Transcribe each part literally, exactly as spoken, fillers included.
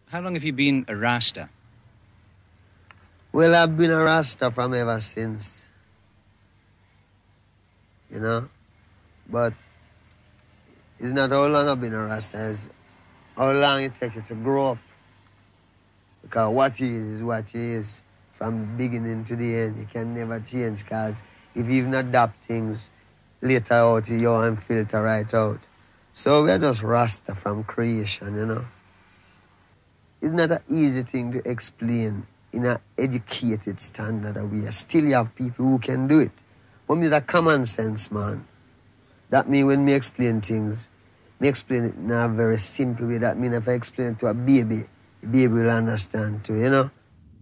How long have you been a Rasta? Well, I've been a Rasta from ever since. You know? But it's not how long I've been a Rasta, it's how long it takes you to grow up. Because what he is is what he is. From the beginning to the end, you can never change, because if you even adapt things, later out you and filter right out. So we're just Rasta from creation, you know. It's not an easy thing to explain in an educated standard way. Still you have people who can do it. But me is a common sense man. That means when me explain things, me explain it in a very simple way. That means if I explain it to a baby, the baby will understand too, you know.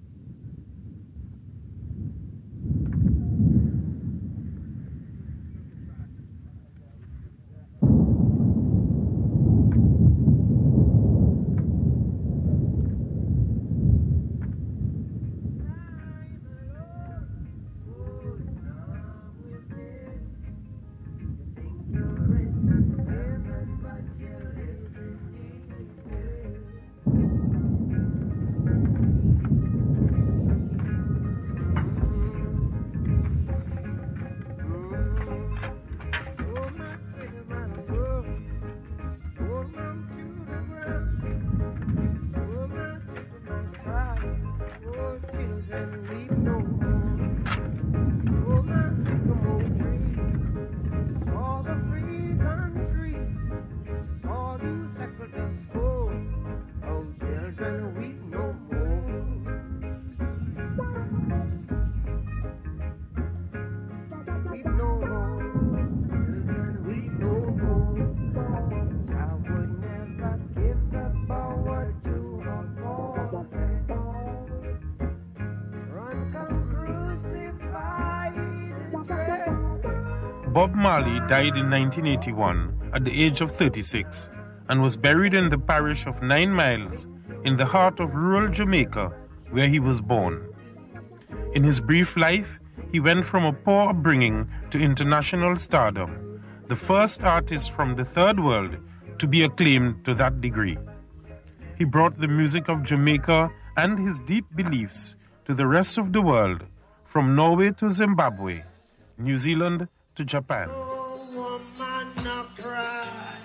Bob Marley died in nineteen eighty-one at the age of thirty-six and was buried in the parish of Nine Miles in the heart of rural Jamaica, where he was born. In his brief life, he went from a poor upbringing to international stardom, the first artist from the Third World to be acclaimed to that degree. He brought the music of Jamaica and his deep beliefs to the rest of the world, from Norway to Zimbabwe, New Zealand to Japan. No woman, no cry.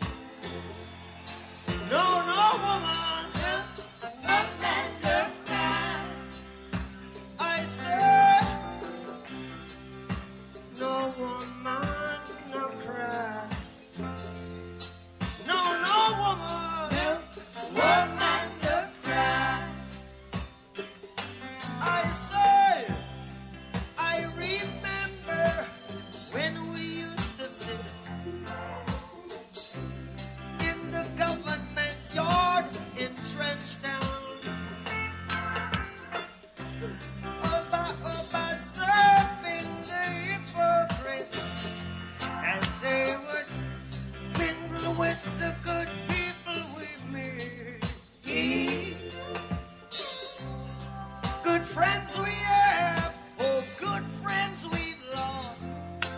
No, no woman, no man, no cry. I say, no woman, no cry. No, no woman, no woman, no cry. I say, I remember when we used to sit in the government yard in Trenchtown, Oba, observing the hypocrites as they would mingle with the good people we meet. Good friends we have, oh, good friends we've lost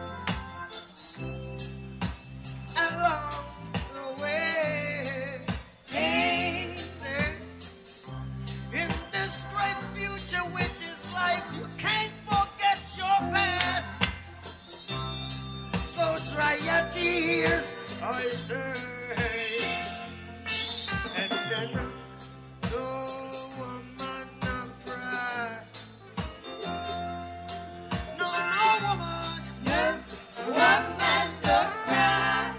along the way. Hey, say, in this great future which is life, you can't forget your past. So dry your tears, I say, and then no woman no cry. No, no woman, no woman no cry.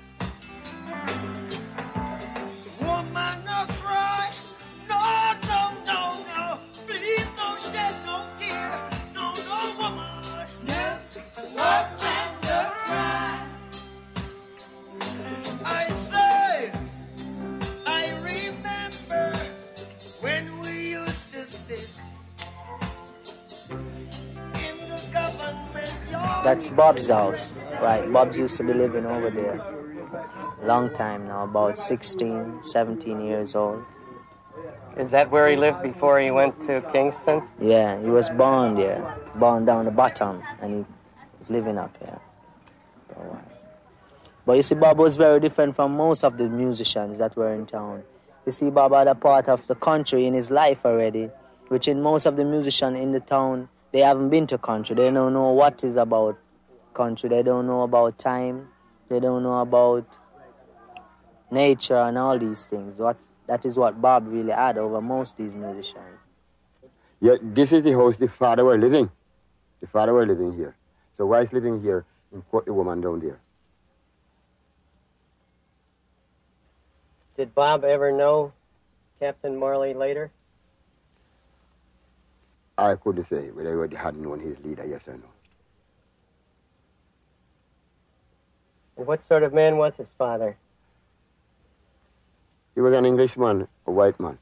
Woman no cry. No, no, no, no. Please don't shed no tear. No, no woman, no woman no cry. I say, I remember when we used to sit in the government yard. That's Bob's house, right? Bob's used to be living over there. Long time now, about sixteen, seventeen years old. Is that where he lived before he went to Kingston? Yeah, he was born there, born down the bottom, and he was living up here for a while. But you see, Bob was very different from most of the musicians that were in town. You see, Bob had a part of the country in his life already, which in most of the musicians in the town, they haven't been to country. They don't know what is about country. They don't know about time. They don't know about nature and all these things. What that is what Bob really had over most of these musicians. Yeah, this is the house the father were living. The father were living here. So why is living here and put the woman down there? Did Bob ever know Captain Marley later? I couldn't say whether he had known his leader, yes or no. What sort of man was his father? He was an Englishman, a white man.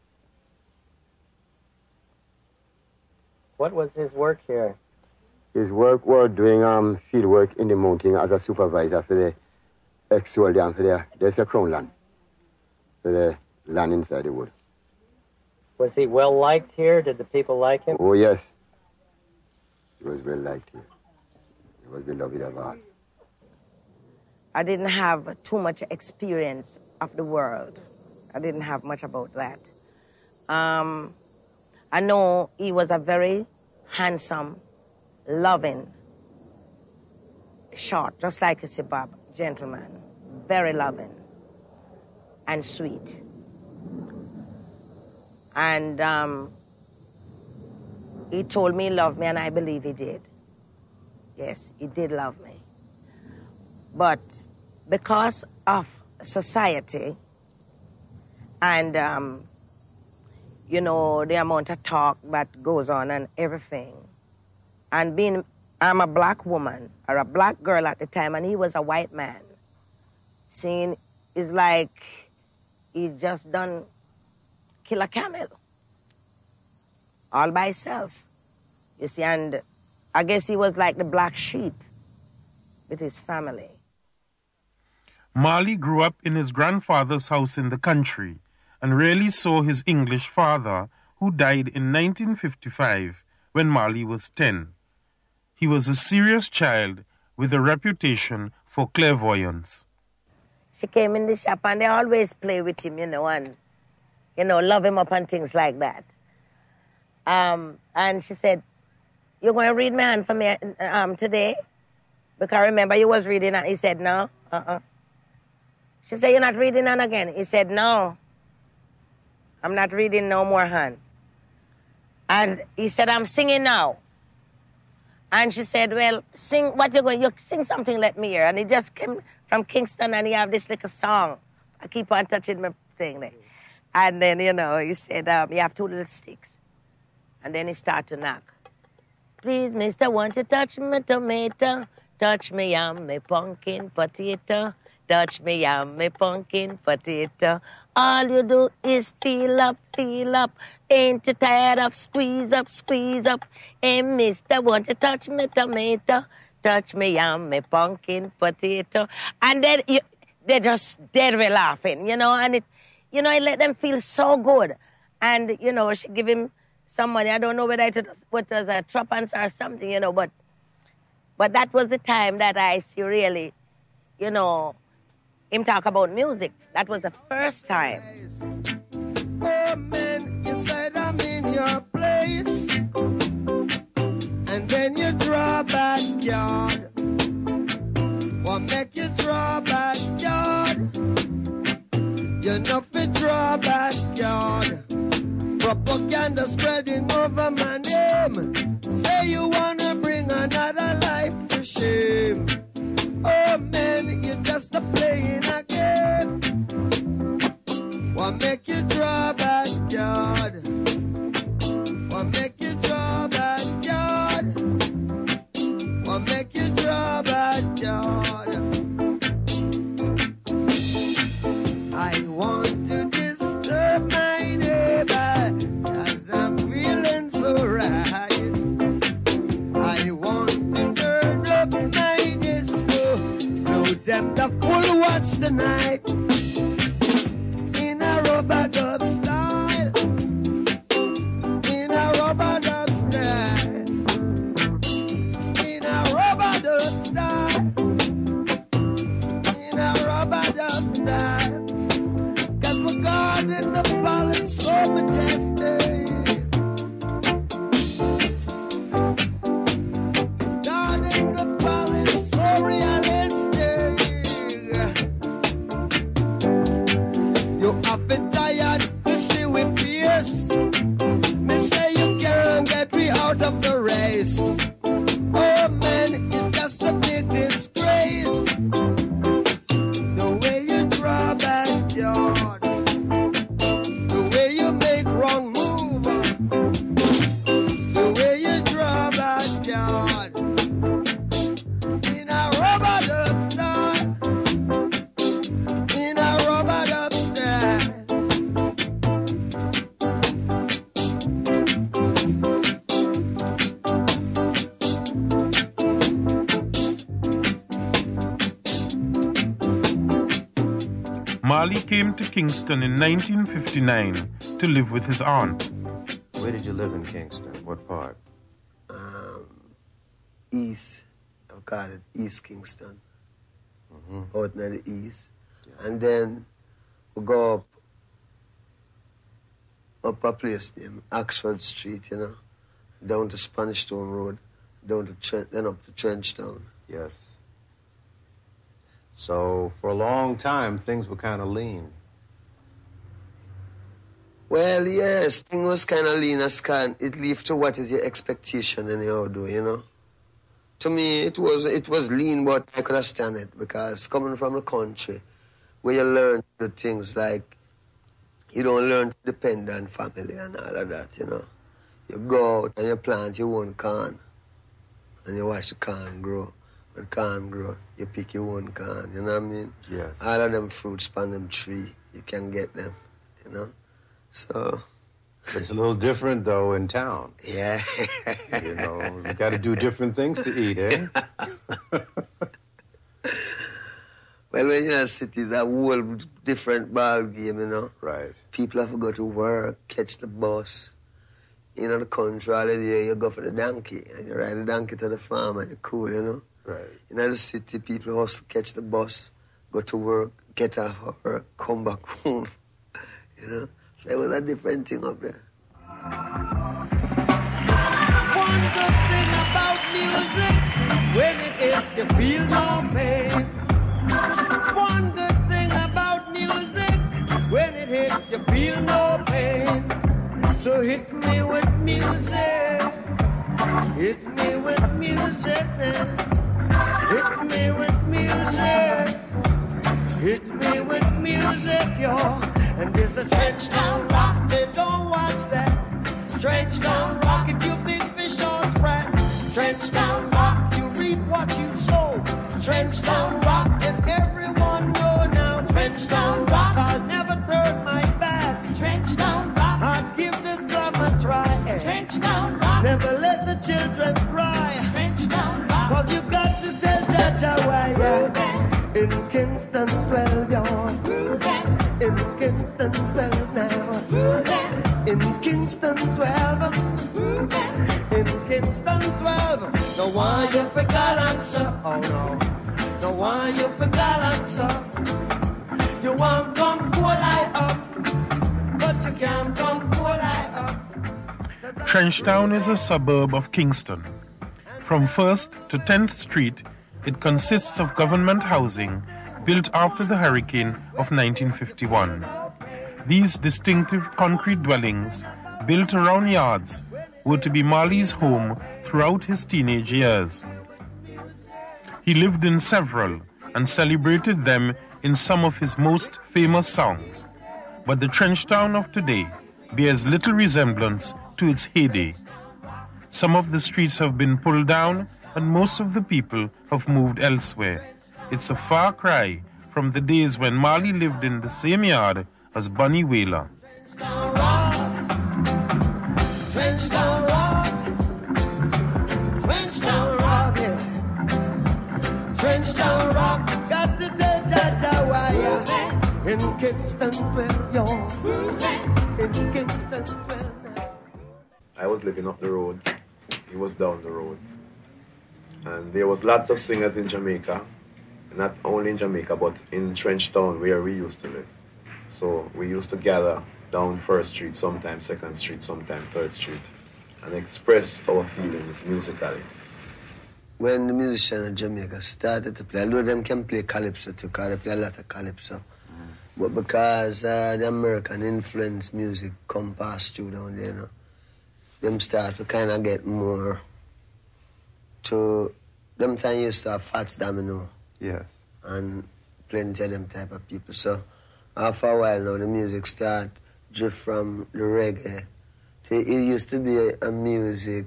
What was his work here? His work was doing um, field work in the mountain as a supervisor for the ex-soldier and for the, there's a crown land, for the land inside the wood. Was he well liked here? Did the people like him? Oh, yes. He was well liked here. He was beloved of all. I didn't have too much experience of the world. I didn't have much about that. Um, I know he was a very handsome, loving, short, just like you see Bob, gentleman, very loving and sweet. And um, he told me he loved me, and I believe he did. Yes, he did love me. But because of society and, um, you know, the amount of talk that goes on and everything, and being, I'm a black woman, or a black girl at the time, and he was a white man. Seeing, it's like he just done kill a camel all by himself, you see, and I guess he was like the black sheep with his family. Marley grew up in his grandfather's house in the country and rarely saw his English father, who died in nineteen fifty-five when Marley was ten. He was a serious child with a reputation for clairvoyance. She came in the shop and they always play with him, you know, and, you know, love him up and things like that. Um, and she said, "You're going to read my hand for me um, today?" Because I remember you was reading and he said, "No, uh-uh." She said, "You're not reading on again?" He said, "No, I'm not reading no more hand." And he said, "I'm singing now." And she said, "Well, sing what you're going, you sing something, let me hear." And he just came from Kingston and he have this little song. I keep on touching my thing there. And then, you know, he said, um, you have two little sticks. And then he started to knock. "Please, mister, won't you touch me tomato? Touch me yam, me pumpkin potato. Touch me yam, me pumpkin potato. All you do is feel up, feel up. Ain't you tired of squeeze up, squeeze up? Hey, mister, won't you touch me tomato? Touch me yam, me pumpkin potato." And then you, they just dead were laughing, you know, and it, you know, it let them feel so good. And, you know, she give him some money. I don't know whether it was, what was a tuppence or something, you know, but, but that was the time that I see really, you know, him talk about music. That was the first time. Oh man, you said I'm in your place, and then you draw backyard. What make you draw backyard? You know fi draw backyard. Propaganda spreading over my name. Say you wanna bring another life to shame. Oh man, you're just a playing a game. What make you draw backyard? What make you draw backyard? What make you draw backyard? I want to disturb my neighbor, 'cause I'm feeling so right. I want to turn up my disco, know them the full watch tonight. In a rubber dub style, in a rubber dub style, in a rubber dub style, in a rubber dub style. 'Cause we're God in the palace, so majestic. Down in the palace, so realistic. You have been tired, to see we fierce. Me say you can't get me out of the race. Oh man, it's just a big disgrace. The way you draw back yard, the way you make wrong move, the way you draw back yard. In a rubber dub style, in a rubber dub style. Marley came to Kingston in nineteen fifty-nine to live with his aunt. Where did you live in Kingston? What part? Um, East, I call it East Kingston, Mm-hmm. out near the east. And then we go up, up a place named Oxford Street, you know, down to Spanish Town Road, down to Tren- then up to Trenchtown. Yes. So for a long time, things were kind of lean. Well, yes, thing was kind of lean as can. It leaves to what is your expectation anyhow, do you know? To me, it was it was lean, but I could understand it because coming from the country, where you learn the things like you don't learn to depend on family and all of that, you know. You go out and you plant your own corn, and you watch the corn grow. When corn grow, you pick your own corn, you know what I mean? Yes. All of them fruits on them tree, you can get them, you know? So, It's a little different, though, in town. yeah. You know, you got to do different things to eat, eh? Well, when you're in a city, it's a whole different ball game, you know? Right. People have to go to work, catch the bus. You know, the country, all the day, you go for the donkey, and you ride the donkey to the farm, and you're cool, you know? Right. In the city, people hustle, catch the bus, go to work, get off of work, come back home, you know? So it was a different thing up there. One good thing about music, when it hits you feel no pain. One good thing about music, when it hits you feel no pain. So hit me with music, hit me with music, hit me with music, hit me with music, yo. And there's a Trenchtown rock, they don't watch that. Trenchtown rock, if you big fish on spread. Trenchtown rock, you reap what you sow. Trenchtown rock, and everyone know now. Trenchtown rock, I'll never turn my back. Trenchtown rock, I'll give this drum a try. Trenchtown rock, never let the children cry. Trenchtown rock, cause you got to tell Jaja why, yeah. In Kingston, twelve, y'all. In Kingston, twelve now. In Kingston, twelve. In Kingston, twelve. No one you for answer. Oh no. No one you for answer. You want come pull I up, but you can't come pull I up. Trenchtown is a suburb of Kingston. From first to tenth Street, it consists of government housing built after the hurricane of nineteen fifty-one. These distinctive concrete dwellings, built around yards, were to be Marley's home throughout his teenage years. He lived in several and celebrated them in some of his most famous songs. But the Trenchtown of today bears little resemblance to its heyday. Some of the streets have been pulled down and most of the people have moved elsewhere. It's a far cry from the days when Marley lived in the same yard as Bunny Wailer. Trenchtown rock, Trenchtown rock, Trenchtown rock, yeah. Trenchtown rock, got to tell Jaja why, yeah. In Kingston, twelve, y'all. In Kingston, twelve now. I was living up the road. He was down the road. And there was lots of singers in Jamaica. Not only in Jamaica, but in Trenchtown, where we used to live. So we used to gather down First Street, sometimes Second Street, sometimes Third Street, and express our feelings musically. When the musicians in Jamaica started to play, although them can play calypso too, because they play a lot of calypso, mm. but because uh, the American influence music come past through down there, you know, them start to kind of get more to, them time used to have Fats Domino. Yes. And plenty of them type of people. So after a while now, the music start drift from the reggae. See, it used to be a, a music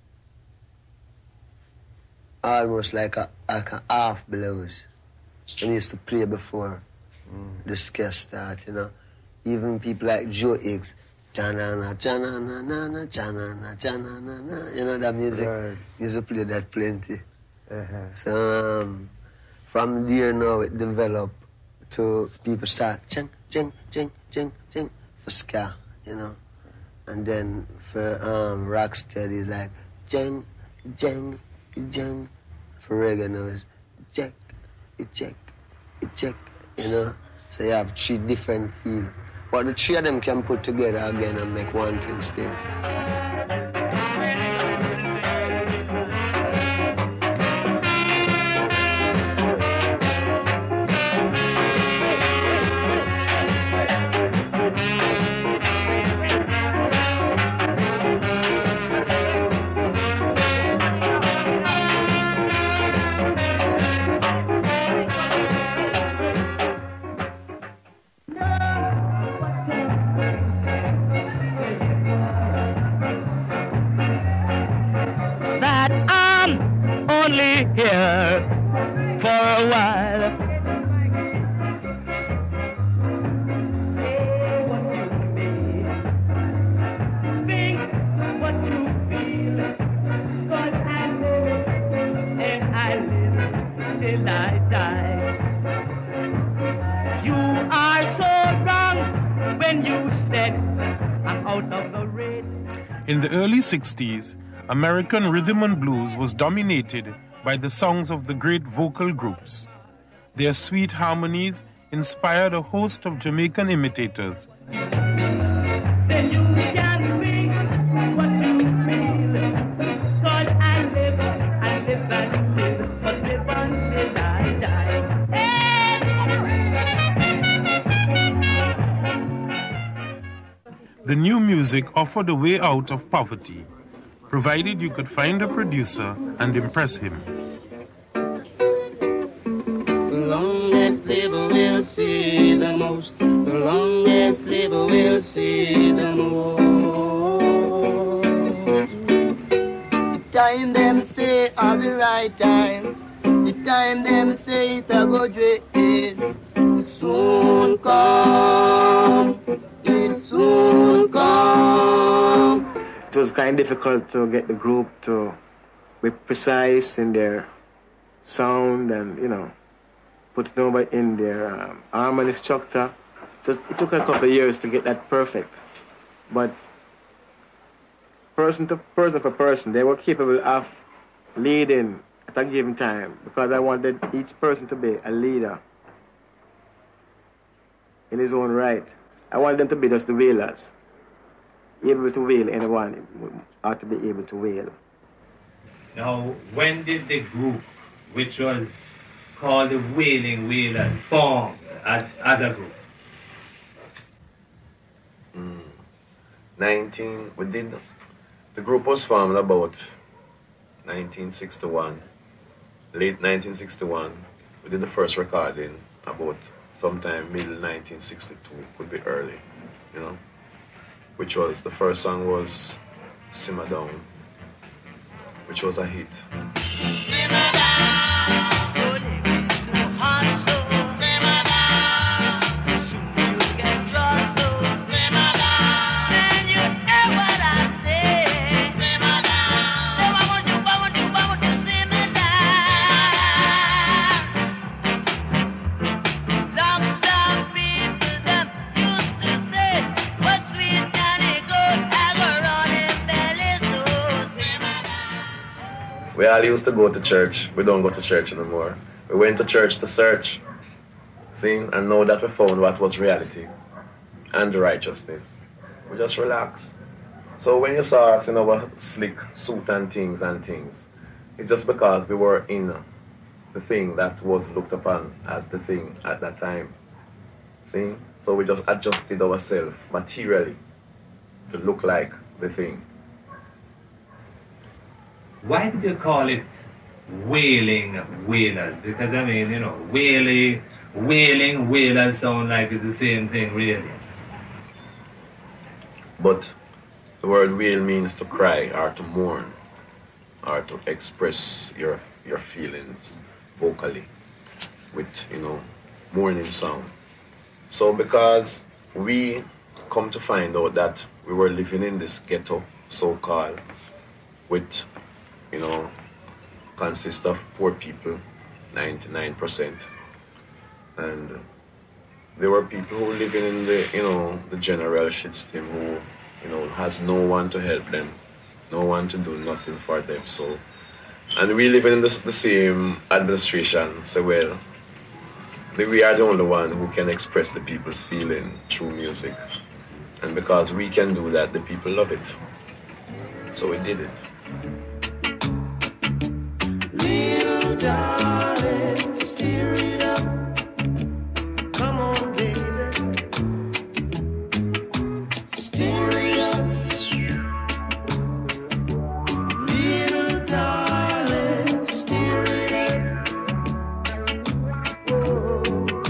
almost like a, like a half blues. And used to play before mm. the ska start, you know. Even people like Joe Higgs, cha-na-na, cha-na-na-na-na, cha-na-na, cha-na-na-na, you know that music? Right. Used to play that plenty. Uh-huh. So um, from there now it developed to people start ching, ching, ching, ching, ching for ska, you know. And then for um, rocksteady it's like jing, jing, jing. For reggae now it's check, it check, it check, you know. So you have three different feels. But the three of them can put together again and make one thing still. Here for a while. Say what you mean, think what you feel, 'cause I live and I live till I die. You are so wrong when you said I'm out of the race. In the early sixties, American rhythm and blues was dominated by the songs of the great vocal groups. Their sweet harmonies inspired a host of Jamaican imitators. Then you can bring what you feel, 'cause I live, I live and live, but live until I die. The new music offered a way out of poverty, provided you could find a producer and impress him. The longest liver will see the most. The longest liver will see the most. The time them say are the right time. The time them say it a go dread. Soon come. It soon come. It was kind of difficult to get the group to be precise in their sound and, you know, put it over in their um, harmony structure. Just, it took a couple of years to get that perfect. But person to person for person, they were capable of leading at a given time because I wanted each person to be a leader in his own right. I wanted them to be just the wailers. Able to wail, anyone ought to be able to wail. Now, when did the group, which was called the Wailing Wailers, form as, as a group? Mm. nineteen, we did, the group was formed about nineteen sixty-one, late nineteen sixty-one. We did the first recording about sometime middle nineteen sixty-two, could be early, you know. Which was, the first song was Simmer Down, which was a hit. Simmer down, hot soul, simmer down. Soon you get drunk, so simmer down. Then you know what I say. Simmer down. So I want you, I want you, I want you, simmer down. Long, long people them used to say, what's sweet can it go, I go run in belly, so simmer down. We all used to go to church. We don't go to church anymore. We went to church to search, see, and know that we found what was reality. and the righteousness. We just relax. So when you saw us in our slick suit and things and things, it's just because we were in the thing that was looked upon as the thing at that time. See? So we just adjusted ourselves materially to look like the thing. Why did you call it Wailing Wailers? Because I mean, you know, wailing, wailing wailers sound like it's the same thing, really. But the word wail means to cry or to mourn or to express your your feelings vocally with, you know, mourning sound. So because we come to find out that we were living in this ghetto, so-called, with, you know, consist of poor people, ninety-nine percent. And there were people who living in the, you know, the general shitstorm who, you know, has no one to help them, no one to do nothing for them. So, and we live in this, the same administration. So, well, we are the only one who can express the people's feeling through music. And because we can do that, the people love it. So we did it. Little darling, steer it up. Come on, baby. Steer it up. Little darling, steer it up. Oh,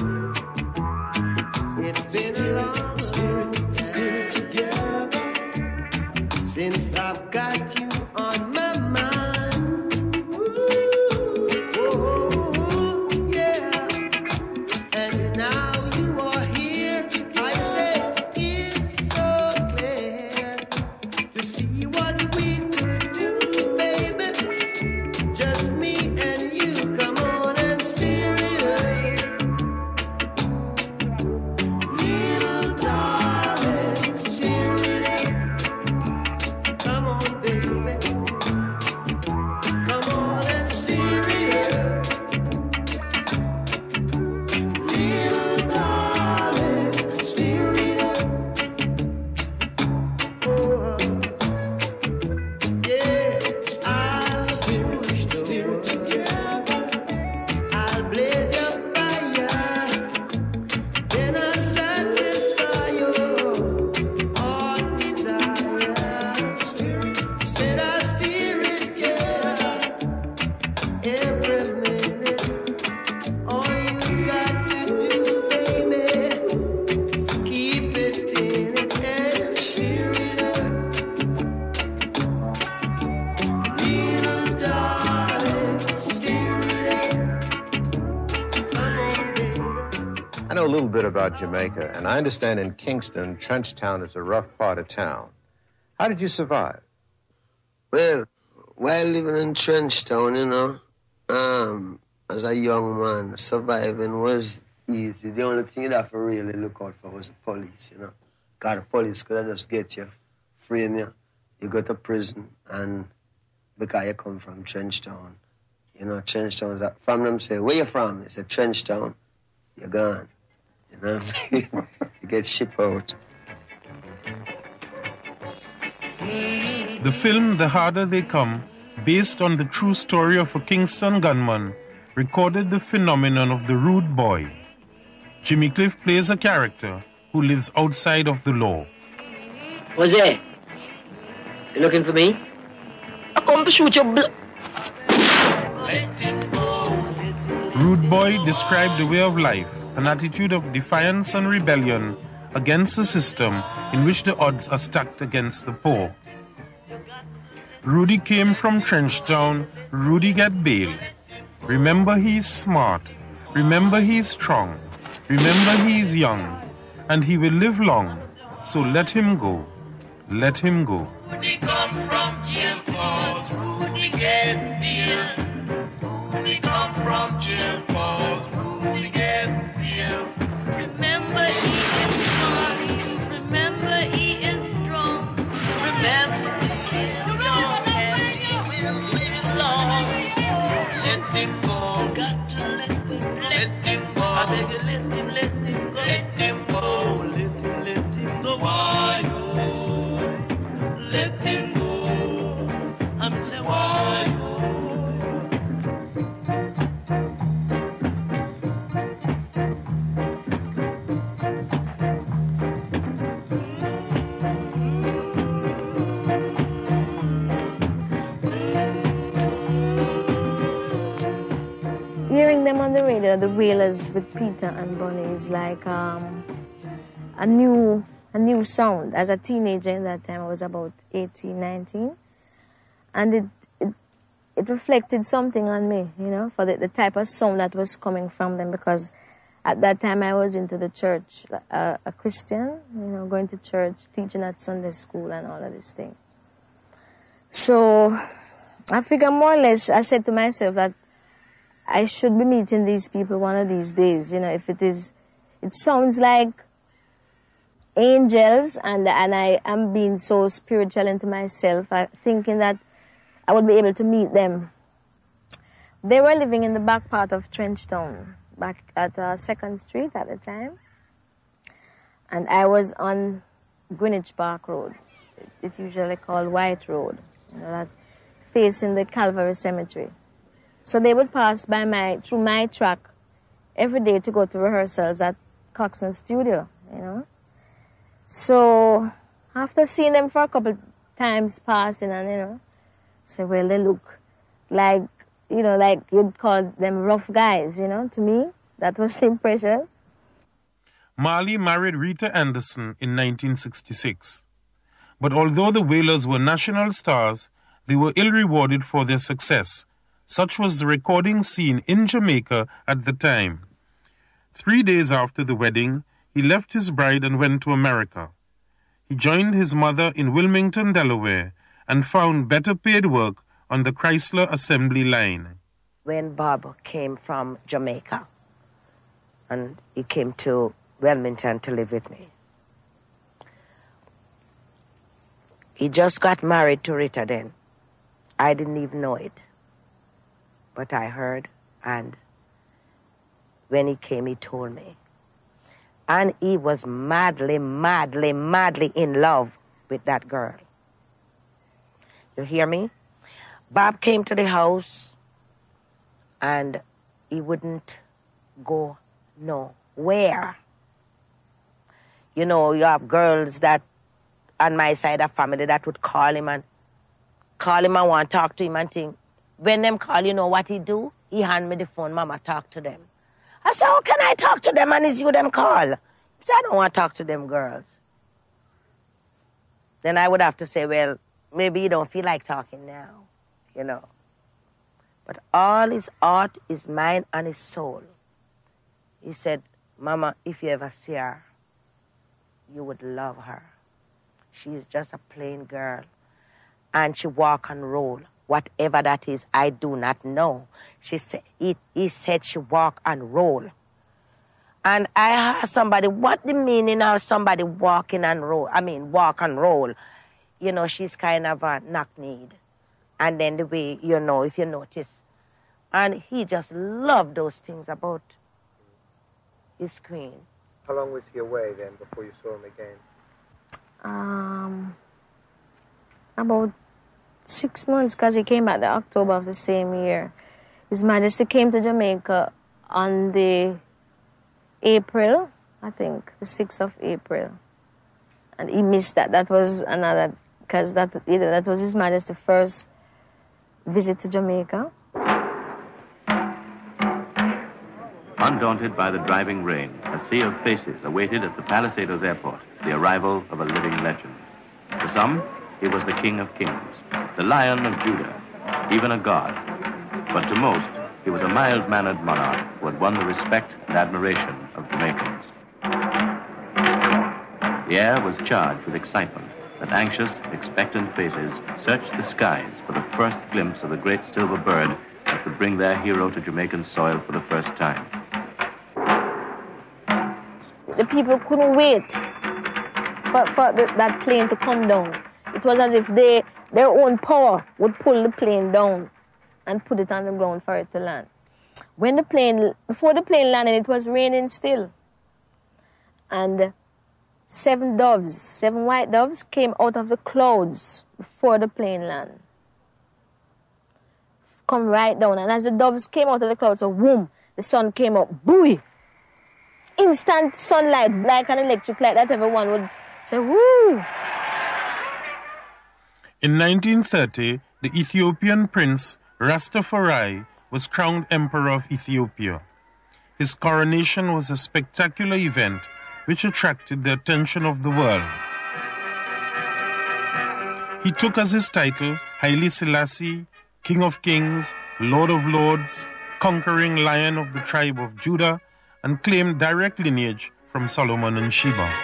it's been a long steer it, steer it together since I've got you on my mind. Ooh, yeah. And now you are here. I said it's so clear to see what we could do, baby. Just me and you. Come on and steer it up. Little darling, steer it up. Come on, baby. Come on and steer it up. Little darling, steer it up. Oh, yes, I'll steer it, steer it together. I'll blaze your fire, then I'll satisfy your heart desire. Steer it, said I steer it, yeah. Every minute, all you got to do, baby, is keep it in it and steer it up. Little darling, steer it up. Come on, baby. I know a little bit about Jamaica, and I understand in Kingston, Trenchtown is a rough part of town. How did you survive? Well, while living in Trenchtown, you know, um, as a young man, surviving was easy. The only thing you'd have to really look out for was the police, you know. Because the police could have just get you, frame you, you go to prison, and because you come from Trenchtown, you know, Trenchtown, is a- from them say, where you from? It's a Trenchtown, you're gone, you know. You get shipped out. The film The Harder They Come, based on the true story of a Kingston gunman, recorded the phenomenon of the rude boy. Jimmy Cliff plays a character who lives outside of the law. What's that? You looking for me? I come to shoot your blood. Rude Boy described a way of life, an attitude of defiance and rebellion against a system in which the odds are stacked against the poor. Rudy came from Trenchtown, Rudy got bail. Remember he's smart, remember he's strong, remember he's young, and he will live long, so let him go, let him go. Rudy come from jail cause Rudy get bail. Rudy come from jail cause Rudy get bail. Remember he is smart, remember he is strong, remember he is young and he will live long. Let him go, got to let him, let him go. I beg you, let him, let him go. Let him go, let him, let him let him go. I'm say why? Hearing them on the radio, the Wailers with Peter and Bonnie, is like um, a new a new sound. As a teenager in that time, I was about eighteen, nineteen, and it it, it reflected something on me, you know, for the, the type of sound that was coming from them, because at that time I was into the church, uh, a Christian, you know, going to church, teaching at Sunday school and all of this thing. So I figured more or less, I said to myself that I should be meeting these people one of these days, you know, if it is, it sounds like angels, and and I am being so spiritual into myself, I, thinking that I would be able to meet them. They were living in the back part of Trenchtown, back at uh, second Street at the time, and I was on Greenwich Park Road. It's usually called White Road, you know, that facing the Calvary Cemetery. So they would pass by my through my track every day to go to rehearsals at Coxsone Studio, you know. So after seeing them for a couple times passing, and you know, say, well, they look like, you know, like you'd call them rough guys, you know. To me, that was the impression. Marley married Rita Anderson in nineteen sixty-six. But although the Wailers were national stars, they were ill-rewarded for their success. Such was the recording scene in Jamaica at the time. Three days after the wedding, he left his bride and went to America. He joined his mother in Wilmington, Delaware, and found better paid work on the Chrysler assembly line. When Bob came from Jamaica, and he came to Wilmington to live with me, he just got married to Rita then. I didn't even know it. But I heard, and when he came, he told me. And he was madly, madly, madly in love with that girl. You hear me? Bob came to the house, and he wouldn't go nowhere. You know, you have girls that, on my side of family, that would call him and call him and want to talk to him and think. When them call, you know what he do? He hand me the phone, Mama, talk to them. I said, how can I talk to them and it's you them call? He said, I don't want to talk to them girls. Then I would have to say, well, maybe you don't feel like talking now, you know. But all his heart, his mind, and his soul. He said, Mama, if you ever see her, you would love her. She's just a plain girl. And she walk and roll. Whatever that is, I do not know. She said, he, he said she walk and roll. And I asked somebody, what the meaning of somebody walking and roll? I mean, walk and roll. You know, she's kind of a knock-kneed. And then the way, you know, if you notice. And he just loved those things about his queen. How long was he away then before you saw him again? Um, about six months, because he came back the October of the same year. His Majesty came to Jamaica on the April, I think, the sixth of April. And he missed that. That was another, because that, that was His Majesty's first visit to Jamaica. Undaunted by the driving rain, a sea of faces awaited at the Palisadoes Airport the arrival of a living legend. To some, he was the King of Kings, the Lion of Judah, even a god. But to most, he was a mild-mannered monarch who had won the respect and admiration of Jamaicans. The air was charged with excitement as anxious, expectant faces searched the skies for the first glimpse of the great silver bird that would bring their hero to Jamaican soil for the first time. The people couldn't wait for, for the, that plane to come down. It was as if they, their own power would pull the plane down and put it on the ground for it to land. When the plane, before the plane landed, it was raining still. And seven doves, seven white doves came out of the clouds before the plane land. Come right down. And as the doves came out of the clouds, so whoom, the sun came up. Booey! Instant sunlight, like an electric light that everyone would say, woo! In nineteen thirty, the Ethiopian prince Rastafari was crowned Emperor of Ethiopia. His coronation was a spectacular event which attracted the attention of the world. He took as his title Haile Selassie, King of Kings, Lord of Lords, conquering Lion of the tribe of Judah, and claimed direct lineage from Solomon and Sheba.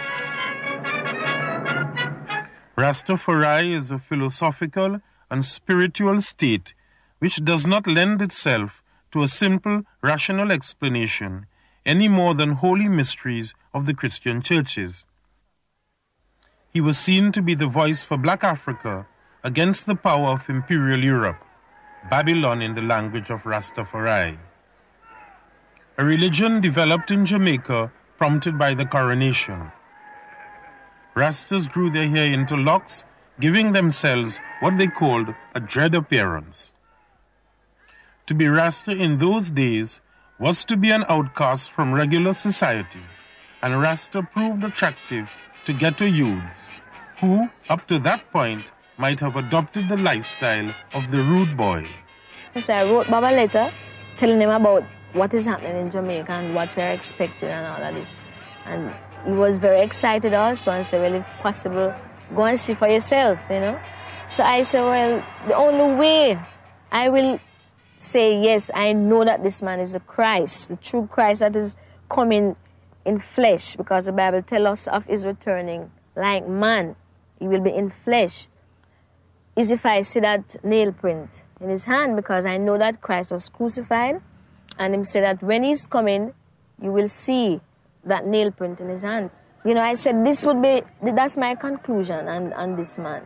Rastafari is a philosophical and spiritual state which does not lend itself to a simple, rational explanation any more than holy mysteries of the Christian churches. He was seen to be the voice for Black Africa against the power of Imperial Europe, Babylon in the language of Rastafari. A religion developed in Jamaica prompted by the coronation. Rastas grew their hair into locks, giving themselves what they called a dread appearance. To be Rasta in those days was to be an outcast from regular society, and Rasta proved attractive to ghetto youths, who, up to that point, might have adopted the lifestyle of the rude boy. So I wrote Baba a letter telling him about what is happening in Jamaica and what we're expecting and all of this. And he was very excited also and said, well, if possible, go and see for yourself, you know. So I said, well, the only way I will say, yes, I know that this man is the Christ, the true Christ that is coming in flesh, because the Bible tells us of his returning like man. He will be in flesh. Is if I see that nail print in his hand, because I know that Christ was crucified, and him said that when he's coming, you will see that nail print in his hand. You know, I said this would be, that's my conclusion on, on this man.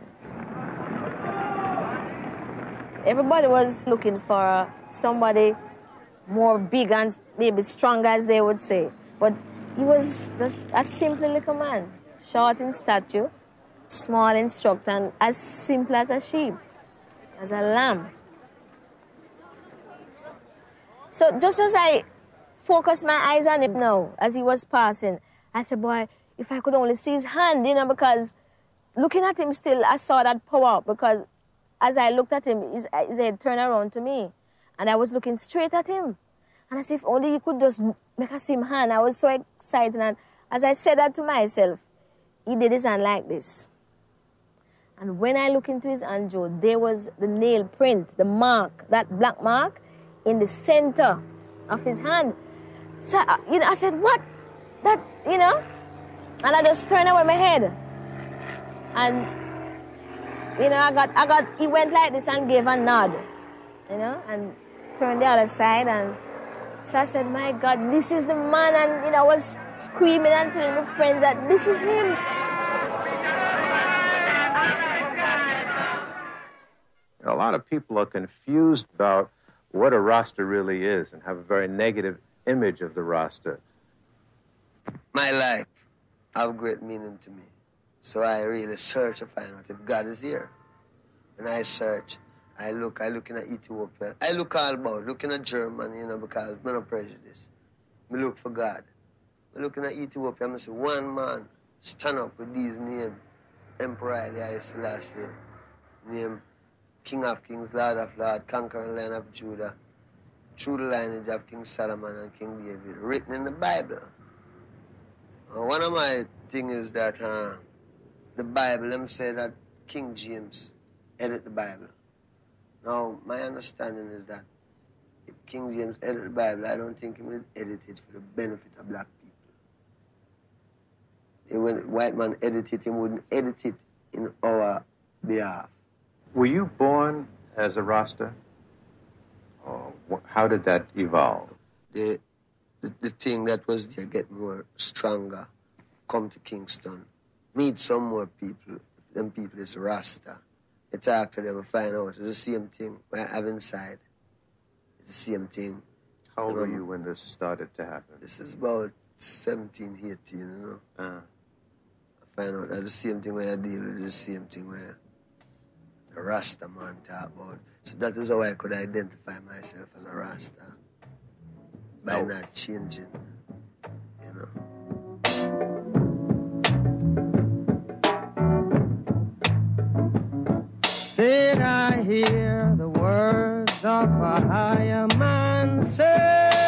Everybody was looking for somebody more big and maybe strong, as they would say. But he was just a simple little man, short in stature, small in structure, and as simple as a sheep, as a lamb. So just as I focused my eyes on him now, as he was passing, I said, boy, if I could only see his hand, you know, because looking at him still, I saw that power, because as I looked at him, his, his head turned around to me, and I was looking straight at him. And I said, if only you could just make us see him hand. I was so excited, and as I said that to myself, he did his hand like this. And when I look into his hand, Joe, there was the nail print, the mark, that black mark, in the center of his hand. So, uh, you know, I said, what? That, you know? And I just turned away my head. And, you know, I got, I got, he went like this and gave a nod, you know, and turned the other side. And so I said, my God, this is the man. And, you know, I was screaming and telling my friends that this is him. A lot of people are confused about what a Rasta really is and have a very negative image of the Rasta. My life have great meaning to me. So I really search to find out if God is here. And I search, I look, I looking at Ethiopia. I look all about, looking at Germany, you know, because I'm not prejudiced. I look for God. I'm looking at Ethiopia, I say, one man stand up with these names. Emperor Haile Selassie, name King of Kings, Lord of Lords, conquering Lion of Judah, through the lineage of King Solomon and King David, written in the Bible. Uh, one of my things is that uh, the Bible, let me say that King James edited the Bible. Now, my understanding is that if King James edited the Bible, I don't think he would edit it for the benefit of black people. When a white man edited it, he wouldn't edit it in our behalf. Were you born as a Rasta? Or how did that evolve? The, the, the thing that was there get more stronger, come to Kingston, meet some more people. Them people is Rasta. I talk to them and find out it's the same thing I have inside. It's the same thing. How old were you when this started to happen? This is about seventeen, eighteen, you know. Uh. find out that the same thing where I deal with is the same thing where the Rasta man talk about. So that is how I could identify myself as a Rasta. By Oh. not changing, you know. Said I hear the words of a higher man say,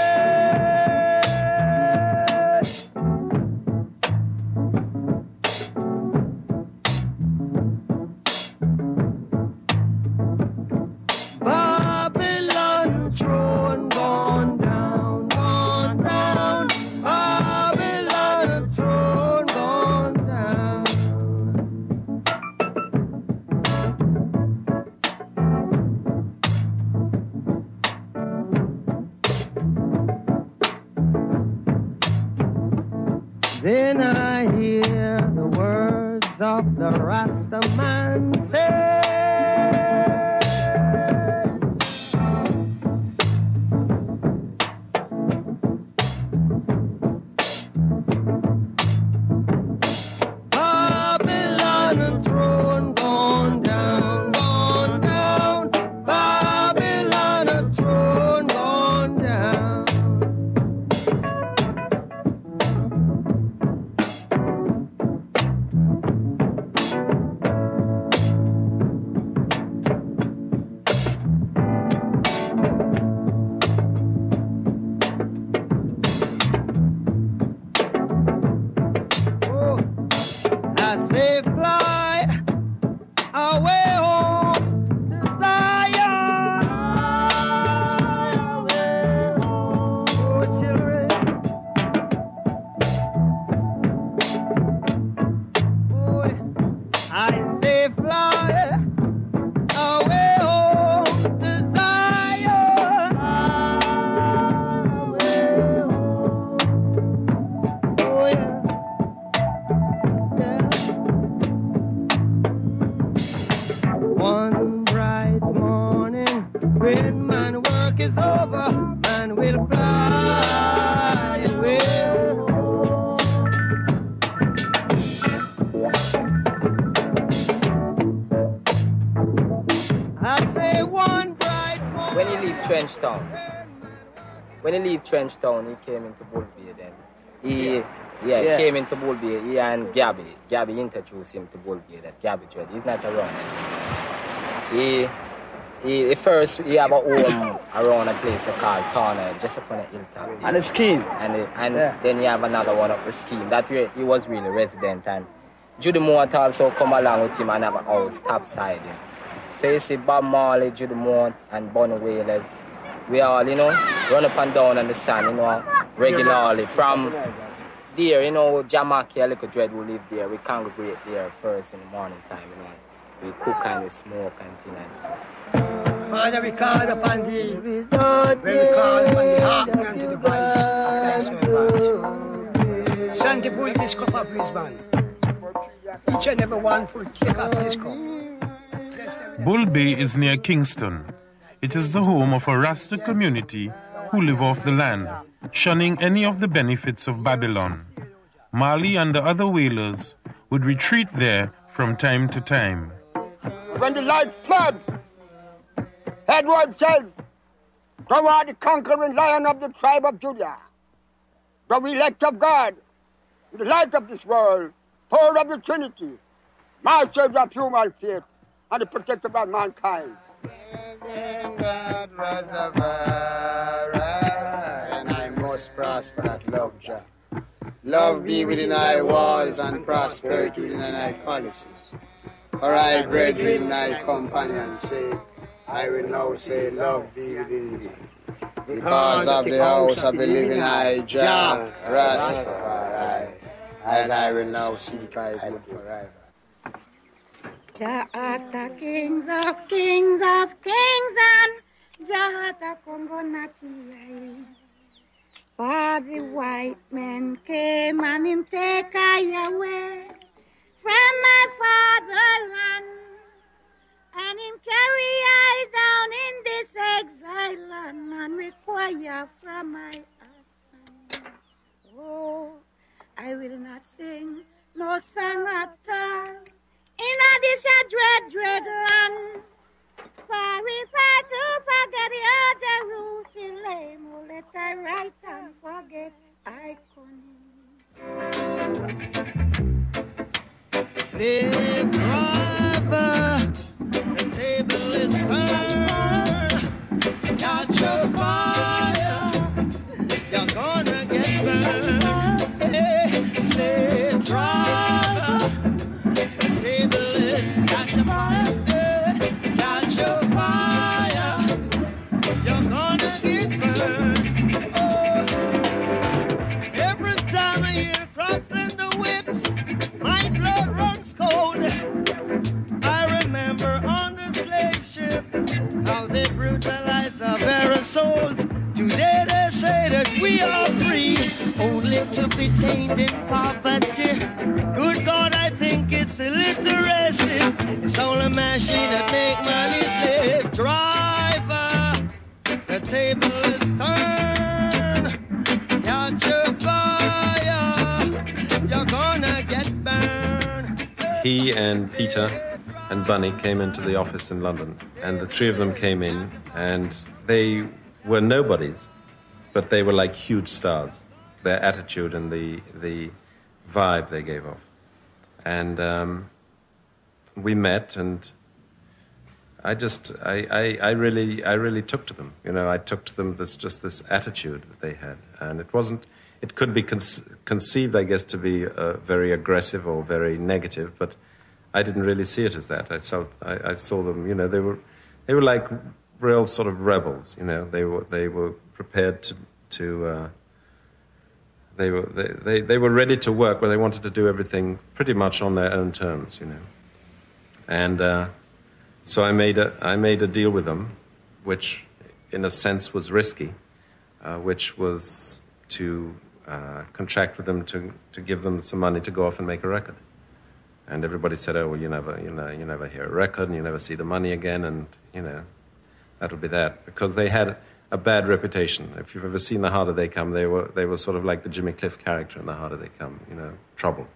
Babylon throne gone down, gone down, Babylon throne gone down. Then I hear the words of the Rasta man say, Babylon throne gone down, gone down, Babylon throne gone down. I say fly away home to Zion. Oh, children. Oh, I say fly away home to Zion. Oh, yeah. One bright morning, when man work is over, man will fly away. I say one bright morning. When he leave Trenchtown, when he leave Trenchtown, he came into Bull Bay then. He, yeah, Yeah. came into Bull Bay, he and Gabby. Gabby introduced him to Bull Bay, that Gabby Dread. He's not around. He, he, he first, he have a home around a place called Corner, just upon a hilltop. And a scheme. And, he- and Yeah. then he have another one up the scheme. That way, he was really resident. And Judy Mont also come along with him and have a house topside him. So you see Bob Marley, Judy Mont, and Bunny Wailers. We all, you know, run up and down on the sun, you know, regularly. From there, you know, Jamaica, a little dread who live there. We congregate there first in the morning time, you know. We cook and we smoke and thing and Father, we call upon thee. When we call upon the hearken unto the voice of thy servant. Send the bull this cup of Brisbane. Each and every one will take up this cup. Bull Bay is near Kingston. It is the home of a Rasta community who live off the land, shunning any of the benefits of Babylon. Marley and the other whalers would retreat there from time to time. When the light flood, Edward says, thou art the conquering lion of the tribe of Judah, the elect of God, the light of this world, power of the Trinity, masters of human faith, and the protector of mankind. God Rastafari, and I must prosper that love Jah. Love be within thy walls and prosperity within thy policies. For I, brethren, thy companions say, I will now say, love be within thee. Because of the house of the living I, Jah Rastafari, and I will now seek thy good forever. Jah art the kings of kings of kings and Jah art the Congo Nati. For the white man came and him take I away from my fatherland, and him carry I down in this exile land and require from my husband. Oh, I will not sing no song dread, dread land. For if I do forget your Jerusalem, oh, let I write and forget I come. Slave driver, the table is turned. Catch your fire, you're gonna get burned. Hey, slave driver, the table is catch your fire. Hey, catch your fire, you're gonna get burned. Oh, every time I hear cracks in the whips, my blood runs cold. I remember on the slave ship how they brutalize our very souls. Today they say that we are free, only to be tainted in poverty. Good God, I think it's illiteracy. It's all a machine that make money. Slave driver, the table is turned. Catch your fire, you're gonna get burned. He and Peter and Bunny came into the office in London, and the three of them came in, and they were nobodies, but they were like huge stars. Their attitude and the the vibe they gave off. And um, we met, and I just I, I, I really I really took to them. You know, I took to them this just this attitude that they had, and it wasn't. It could be con- conceived, I guess, to be uh, very aggressive or very negative, but I didn't really see it as that. I saw I, I saw them. You know, they were they were like real sort of rebels. You know, they were they were prepared to to. Uh, They were they, they, they were ready to work, but they wanted to do everything pretty much on their own terms, you know. And uh, so I made a I made a deal with them, which, in a sense, was risky, uh, which was to uh, contract with them to to give them some money to go off and make a record. And everybody said, "Oh, well, you never you know you never hear a record, and you never see the money again, and you know that'll be that," because they had a bad reputation. If you've ever seen The Harder They Come, they were they were sort of like the Jimmy Cliff character in The Harder They Come, you know, trouble.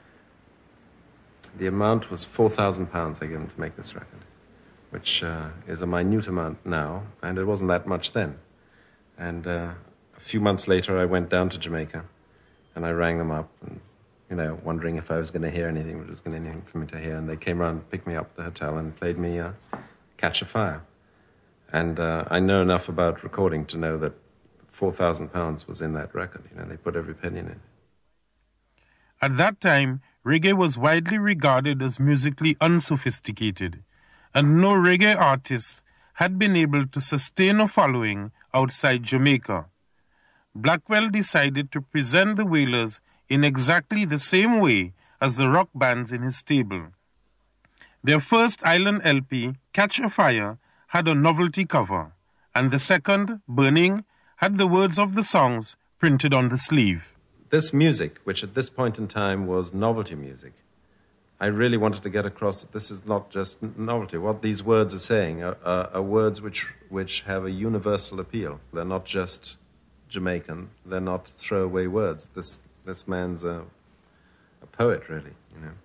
The amount was four thousand pounds I gave them to make this record, which uh, is a minute amount now, and it wasn't that much then. And uh, a few months later, I went down to Jamaica, and I rang them up, and you know, wondering if I was going to hear anything, if there was going to be anything for me to hear, and they came around, picked me up at the hotel, and played me uh, Catch a Fire. And uh, I know enough about recording to know that four thousand pounds was in that record. You know, they put every penny in it. At that time, reggae was widely regarded as musically unsophisticated, and no reggae artists had been able to sustain a following outside Jamaica. Blackwell decided to present the Wailers in exactly the same way as the rock bands in his stable. Their first island L P, Catch a Fire, had a novelty cover, and the second, Burning, had the words of the songs printed on the sleeve. This music, which at this point in time was novelty music, I really wanted to get across that this is not just novelty. What these words are saying are, are, are words which, which have a universal appeal. They're not just Jamaican. They're not throwaway words. This, this man's a, a poet, really, you know.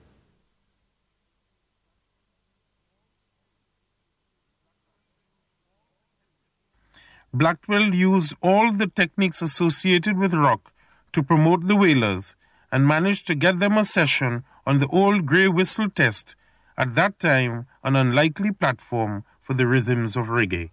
Blackwell used all the techniques associated with rock to promote the Wailers and managed to get them a session on the old Grey Whistle Test, at that time an unlikely platform for the rhythms of reggae.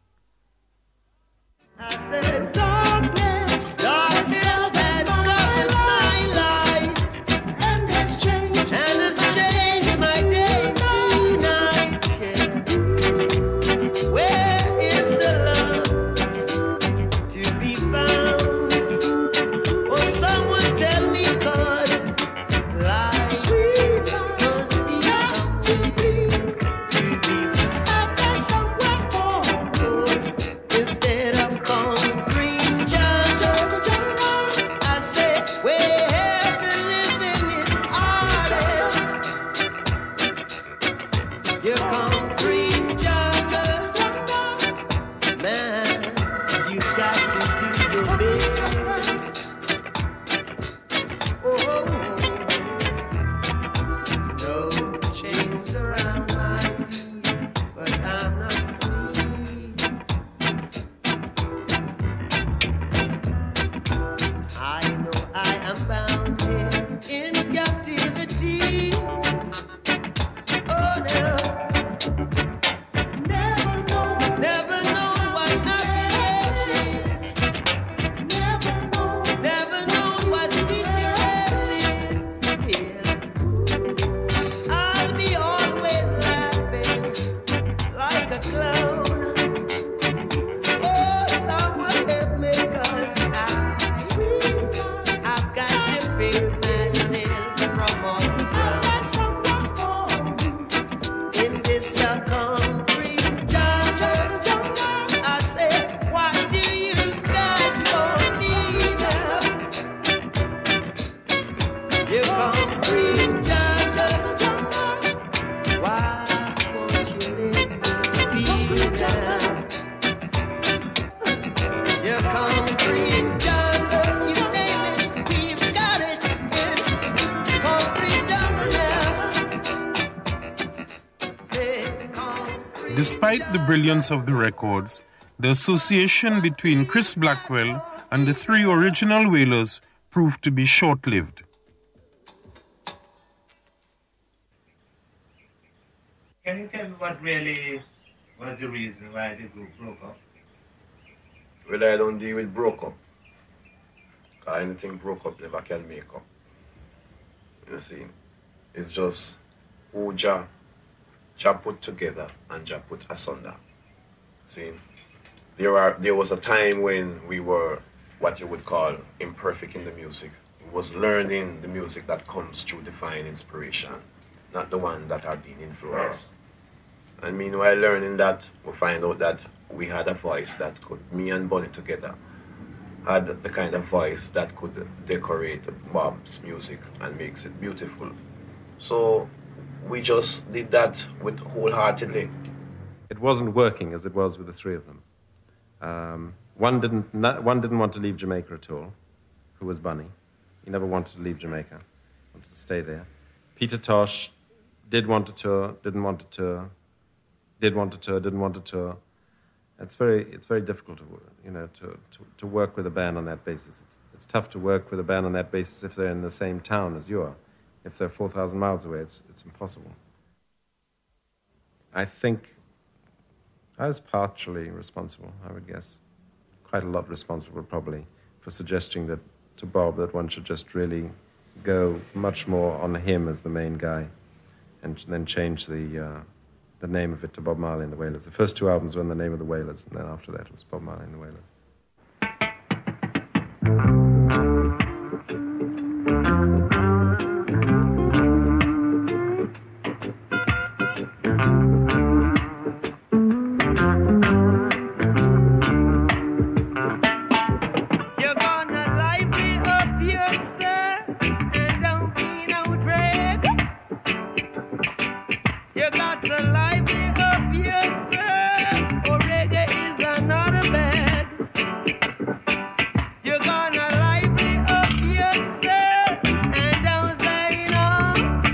I said, darkness, darkness has come in my light, and has changed, and has changed my day to night. Yeah. Where is the love to be found? Oh, someone tell me, 'cause life sweet must be something to be found. Out there somewhere for good, instead of concrete jungle. I say, where the living is artist, your concrete jungle, man, you got to do your best. Oh, no chains around my Yes, your concrete jungle, jungle. I say, what do you got for me now? Your concrete jungle, jungle. Why won't you let me be now? Your concrete jungle, you name it, we've got it in concrete jungle now. Say concrete. Despite the brilliance of the records, the association between Chris Blackwell and the three original Wailers proved to be short-lived. Can you tell me what really was the reason why the group broke up? Well, I don't deal with broke up. Cause anything broke up never can make up. You see, it's just who Jah, Jah put together and Jah put asunder. See, there are there was a time when we were what you would call imperfect in the music. We was learning the music that comes through divine inspiration, not the one that are being influenced. And meanwhile learning that, we find out that we had a voice that could, me and Bunny together, had the kind of voice that could decorate Bob's music and makes it beautiful. So we just did that with wholeheartedly. It wasn't working as it was with the three of them. Um, one didn't not, one didn't want to leave Jamaica at all, who was Bunny. He never wanted to leave Jamaica, wanted to stay there. Peter Tosh did want to tour, didn't want to tour, did want to tour, didn't want to tour. It's very, it's very difficult to, you know, to, to, to work with a band on that basis. It's, it's tough to work with a band on that basis if they're in the same town as you are. If they're four thousand miles away, it's, it's impossible. I think I was partially responsible, I would guess. Quite a lot responsible, probably, for suggesting that to Bob that one should just really go much more on him as the main guy and then change the... Uh, the name of it to Bob Marley and the Wailers. The first two albums were in the name of the Wailers, and then after that it was Bob Marley and the Wailers. You're gonna liven up yourself and don't be no drag. You got to liven up yourself, or reggae is another bag. You're gonna liven up yourself and don't say no.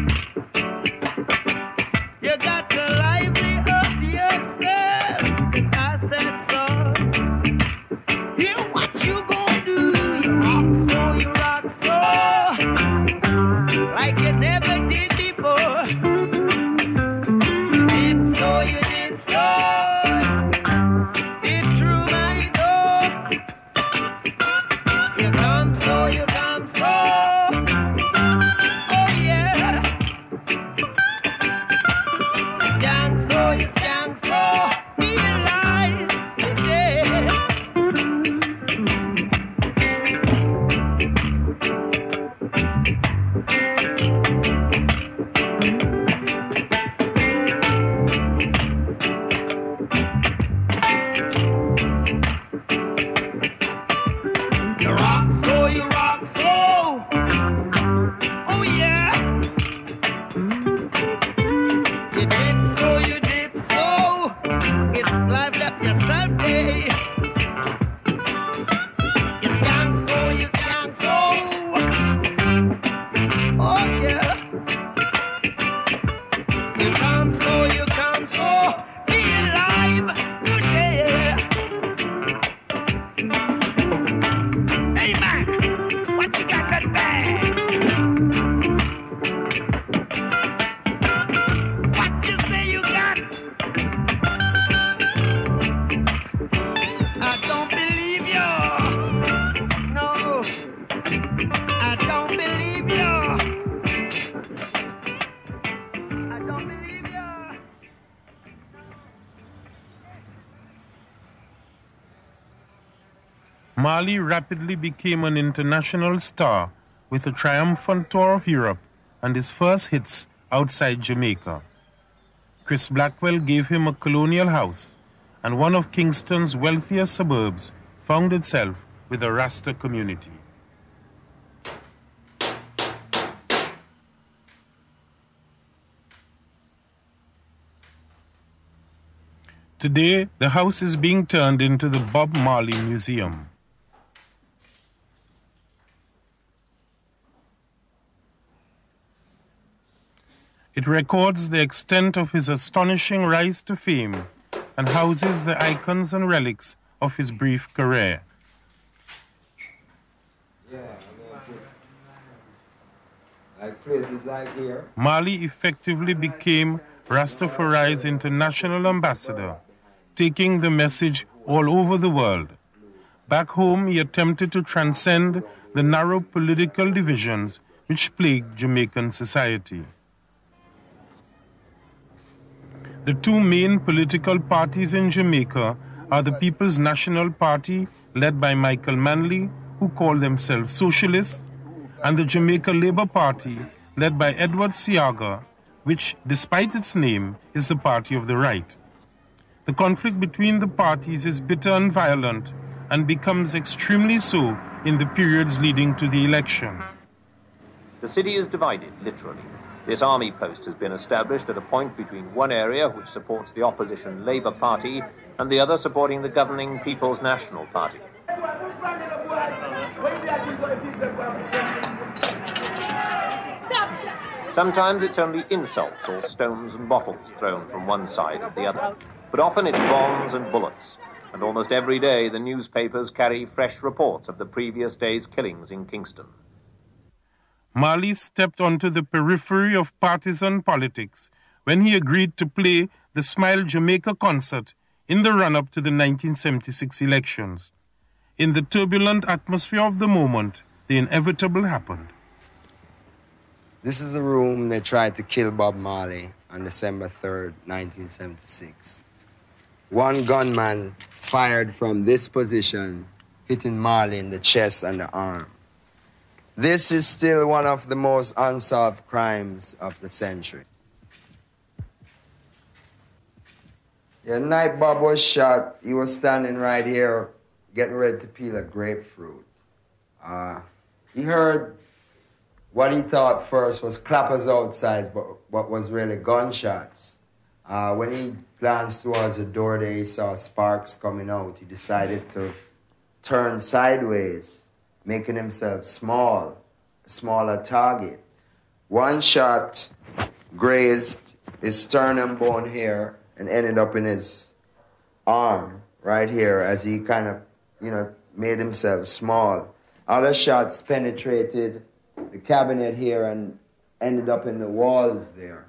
You got to liven up yourself. I said so. Hear what you gonna do? You rock so, you rock so, like you never did before. So you did so, it through my door. You come so, you come so, oh yeah. You stand so, you stand so, be alive, yeah. You rock so, you rock so, oh yeah. You dip so, you dip so, it's life up yourself, eh? You stand so, you stand so, oh yeah. You come so, you come so, be alive, yeah. Hey man, what you got that bag? What you say you got? I don't believe you. No, I don't believe you. I don't believe you. Marley rapidly became an international star with a triumphant tour of Europe and his first hits outside Jamaica. Chris Blackwell gave him a colonial house, and one of Kingston's wealthiest suburbs found itself with a Rasta community. Today, the house is being turned into the Bob Marley Museum. It records the extent of his astonishing rise to fame and houses the icons and relics of his brief career. Yeah, like places like here. Marley effectively became Rastafari's international ambassador, taking the message all over the world. Back home, he attempted to transcend the narrow political divisions which plagued Jamaican society. The two main political parties in Jamaica are the People's National Party, led by Michael Manley, who call themselves socialists, and the Jamaica Labour Party, led by Edward Seaga, which, despite its name, is the party of the right. The conflict between the parties is bitter and violent, and becomes extremely so in the periods leading to the election. The city is divided, literally. This army post has been established at a point between one area, which supports the opposition Labour Party, and the other supporting the governing People's National Party. Sometimes it's only insults or stones and bottles thrown from one side or the other, but often it's bombs and bullets. And almost every day the newspapers carry fresh reports of the previous day's killings in Kingston. Marley stepped onto the periphery of partisan politics when he agreed to play the Smile Jamaica concert in the run-up to the nineteen seventy-six elections. In the turbulent atmosphere of the moment, the inevitable happened. This is the room they tried to kill Bob Marley on December third, nineteen seventy-six. One gunman fired from this position, hitting Marley in the chest and the arm. This is still one of the most unsolved crimes of the century. The night Bob was shot, he was standing right here getting ready to peel a grapefruit. Uh, he heard what he thought first was clappers outside, but what was really gunshots. Uh, when he glanced towards the door there, he saw sparks coming out. He decided to turn sideways, making himself small, a smaller target. One shot grazed his sternum bone here and ended up in his arm right here as he kind of, you know, made himself small. Other shots penetrated the cabinet here and ended up in the walls there.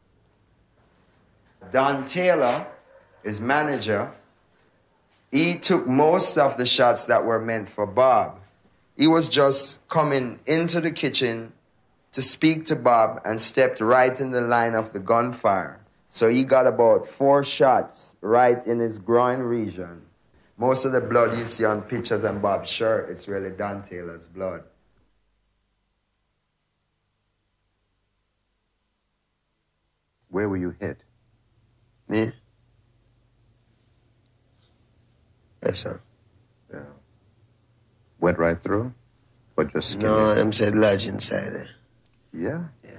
Don Taylor, his manager, he took most of the shots that were meant for Bob. He was just coming into the kitchen to speak to Bob and stepped right in the line of the gunfire. So he got about four shots right in his groin region. Most of the blood you see on pictures on Bob's shirt, it's really Don Taylor's blood. Where were you hit? Me? Yes, sir. Yeah. Went right through? Or just skinned No, it? them said lodge inside there. Yeah? Yeah.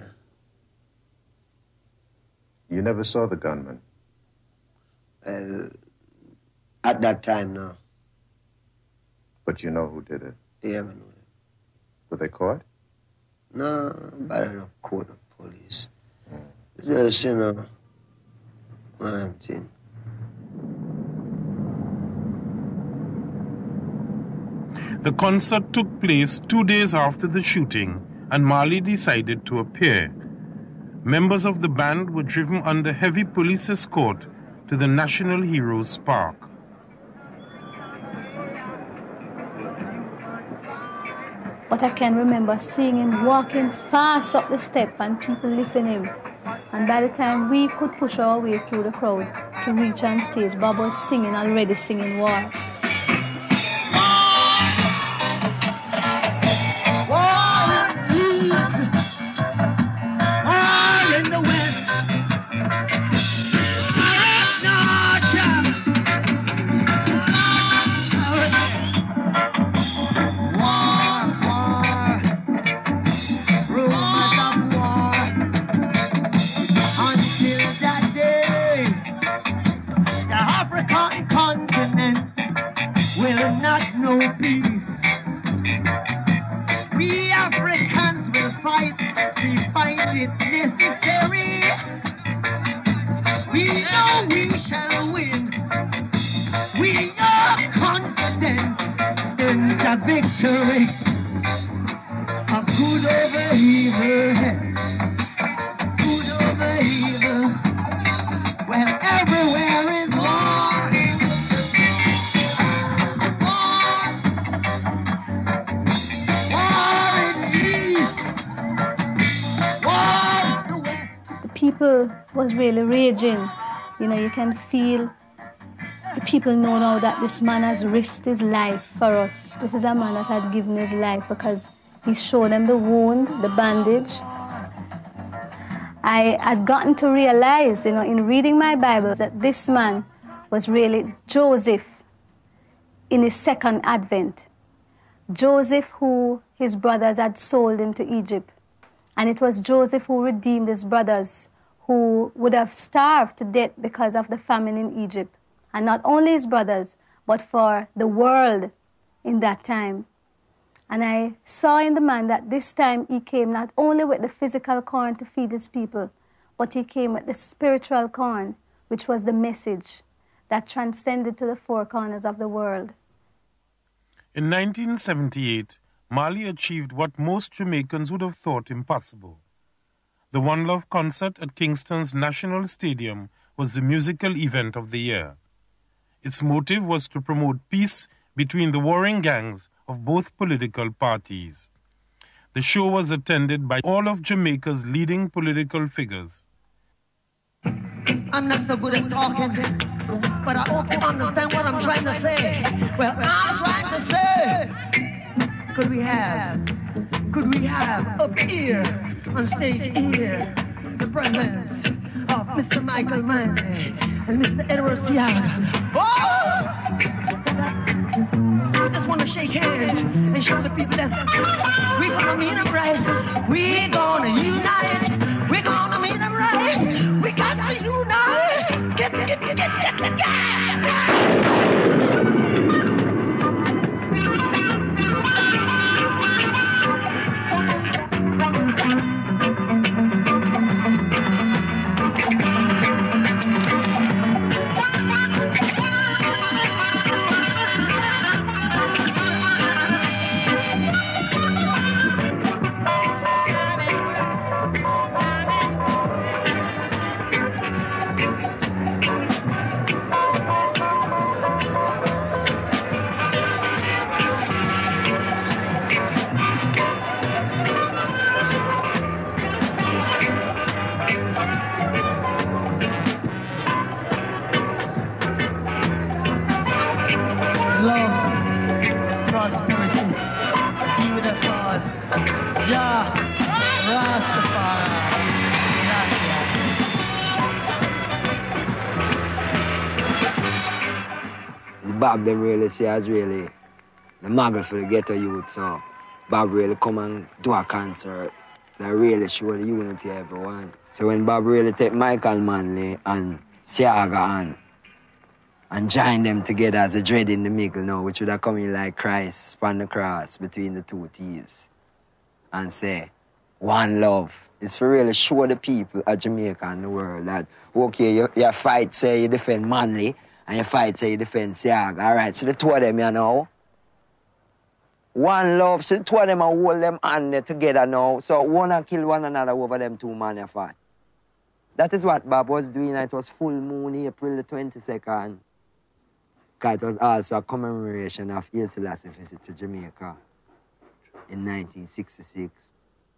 You never saw the gunman? Well, at that time, no. But you know who did it? Yeah, I know that. Were they caught? No, but I don't call the police. Just, you know, one of them things. The concert took place two days after the shooting, and Marley decided to appear. Members of the band were driven under heavy police escort to the National Heroes Park. But I can remember seeing him walking fast up the step and people lifting him. And by the time we could push our way through the crowd to reach on stage, Bob was singing, already singing War. War in the west, We know we shall win. We are confident in the victory of good over evil. Good over evil. Well, everywhere is war. People was really raging. You know, you can feel the people know now that this man has risked his life for us. This is a man that had given his life because he showed them the wound, the bandage. I had gotten to realize, you know, in reading my Bible, that this man was really Joseph in his second advent. Joseph who his brothers had sold into Egypt. And it was Joseph who redeemed his brothers who would have starved to death because of the famine in Egypt. And not only his brothers, but for the world in that time. And I saw in the man that this time he came not only with the physical corn to feed his people, but he came with the spiritual corn, which was the message that transcended to the four corners of the world. In nineteen seventy-eight, Marley achieved what most Jamaicans would have thought impossible. The One Love concert at Kingston's National Stadium was the musical event of the year. Its motive was to promote peace between the warring gangs of both political parties. The show was attended by all of Jamaica's leading political figures. I'm not so good at talking, but I hope you understand what I'm trying to say. Well, I'm trying to say, could we have, could we have up here, on stage here, the presence of Mister Michael Manley and Mister Edward Seaga. Oh! We just want to shake hands and show the people that we're going to meet them right. We're going to unite. We're going to meet them right. We got to unite. Get, get, get, get, get, get, get. Bob them really see as really the model for the ghetto youth, so Bob really come and do a concert that really show the unity of everyone. So when Bob really take Michael Manley and Seaga on and join them together as a dread in the middle now, which would have come in like Christ on the cross between the two thieves and say, one love. It's for really show the people of Jamaica and the world that, okay, you, you fight, say you defend Manley, and you fight, say you defend Seaga. All right, so the two of them, you know. One love, so the two of them are hold them hand together now. So one and kill one another over them two man you fight. That is what Bob was doing. It was full moon, April the twenty-second. Because it was also a commemoration of Haile Selassie's visit to Jamaica in nineteen sixty-six.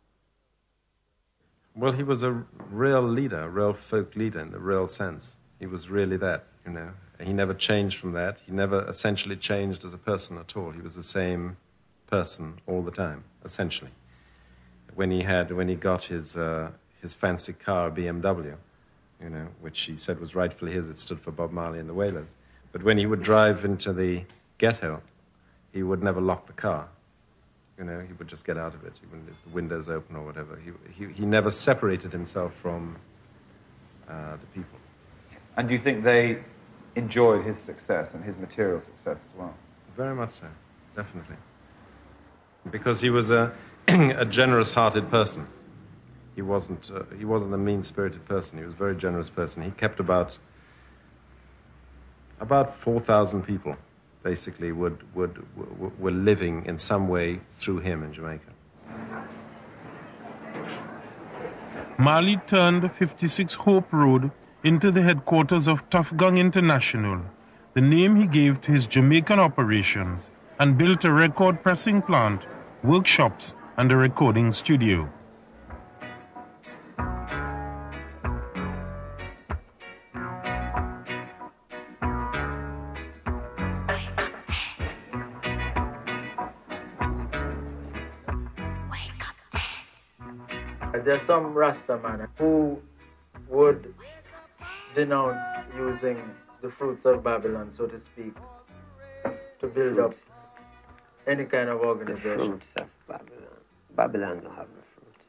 Well, he was a real leader, a real folk leader in the real sense. He was really that, you know. He never changed from that. He never essentially changed as a person at all. He was the same person all the time, essentially. When he had, when he got his uh, his fancy car, B M W, you know, which he said was rightfully his, it stood for Bob Marley and the Wailers. But when he would drive into the ghetto, he would never lock the car. You know, he would just get out of it, even if the window's open or whatever. He he, he never separated himself from uh, the people. And do you think they enjoyed his success and his material success as well? Very much so, definitely. Because he was a, a generous-hearted person. He he wasn't uh, he wasn't a mean-spirited person. He was a very generous person. He kept about about four thousand people, basically, would would w- were living in some way through him in Jamaica. Marley turned fifty-six Hope Road into the headquarters of Tough Gang International, the name he gave to his Jamaican operations, and built a record pressing plant, workshops, and a recording studio. There's some Rasta man who would denounce using the fruits of Babylon, so to speak, to build up any kind of organization. The fruits of Babylon. Babylon don't have no fruits.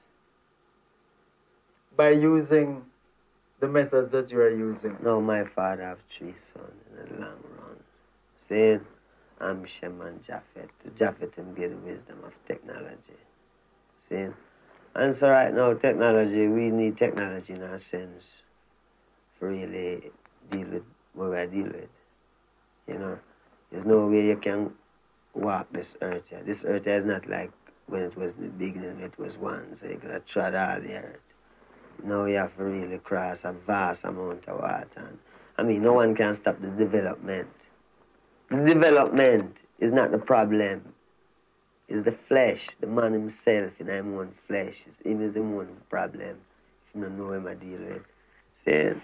By using the methods that you are using. No, my father have three sons in the long run. See, I'm Shem and Japhet. To Japhet him give the wisdom of technology. See? And so right now, technology, we need technology in our sense for really deal with what we deal with. You know, there's no way you can walk this earth here. This earth here is not like when it was in the beginning, it was one, so you could have trod all the earth. Now you have to really cross a vast amount of water. And, I mean, no one can stop the development. The development is not the problem. It's the flesh, the man himself in his own flesh. It's him is the one problem. If you don't know him, I deal with. See?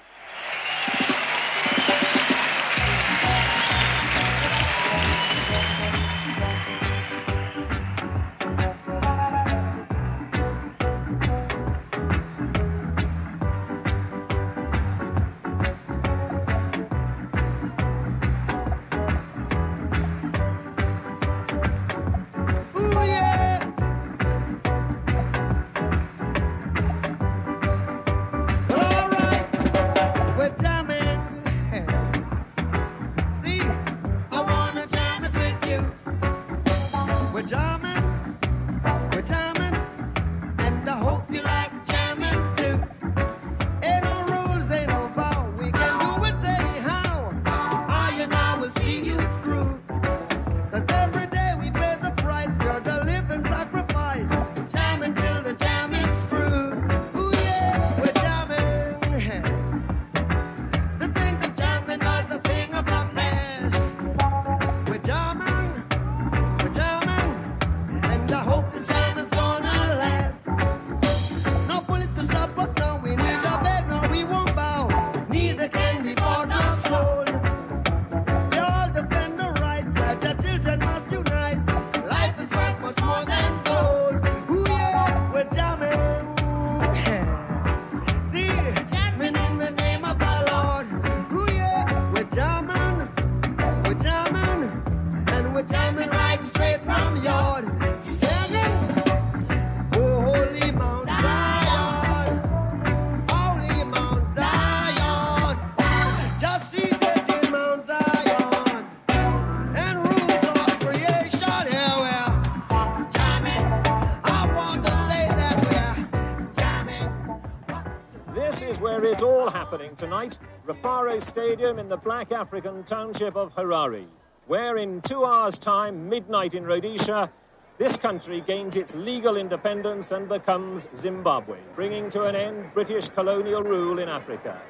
It's all happening tonight, Rafaro Stadium in the Black African township of Harare, where in two hours' time, midnight in Rhodesia, this country gains its legal independence and becomes Zimbabwe, bringing to an end British colonial rule in Africa.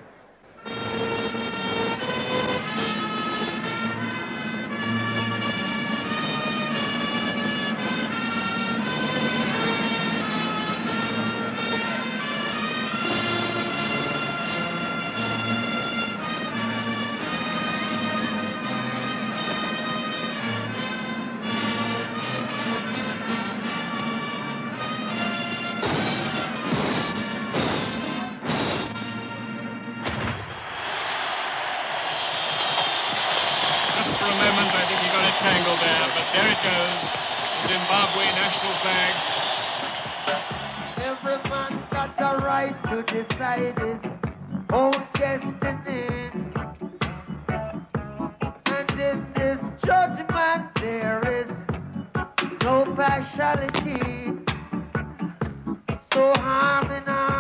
Tangled there, but there it goes, the Zimbabwe national flag. Every man's got a right to decide his own destiny. And in this judgment there is no partiality. So harm in harm.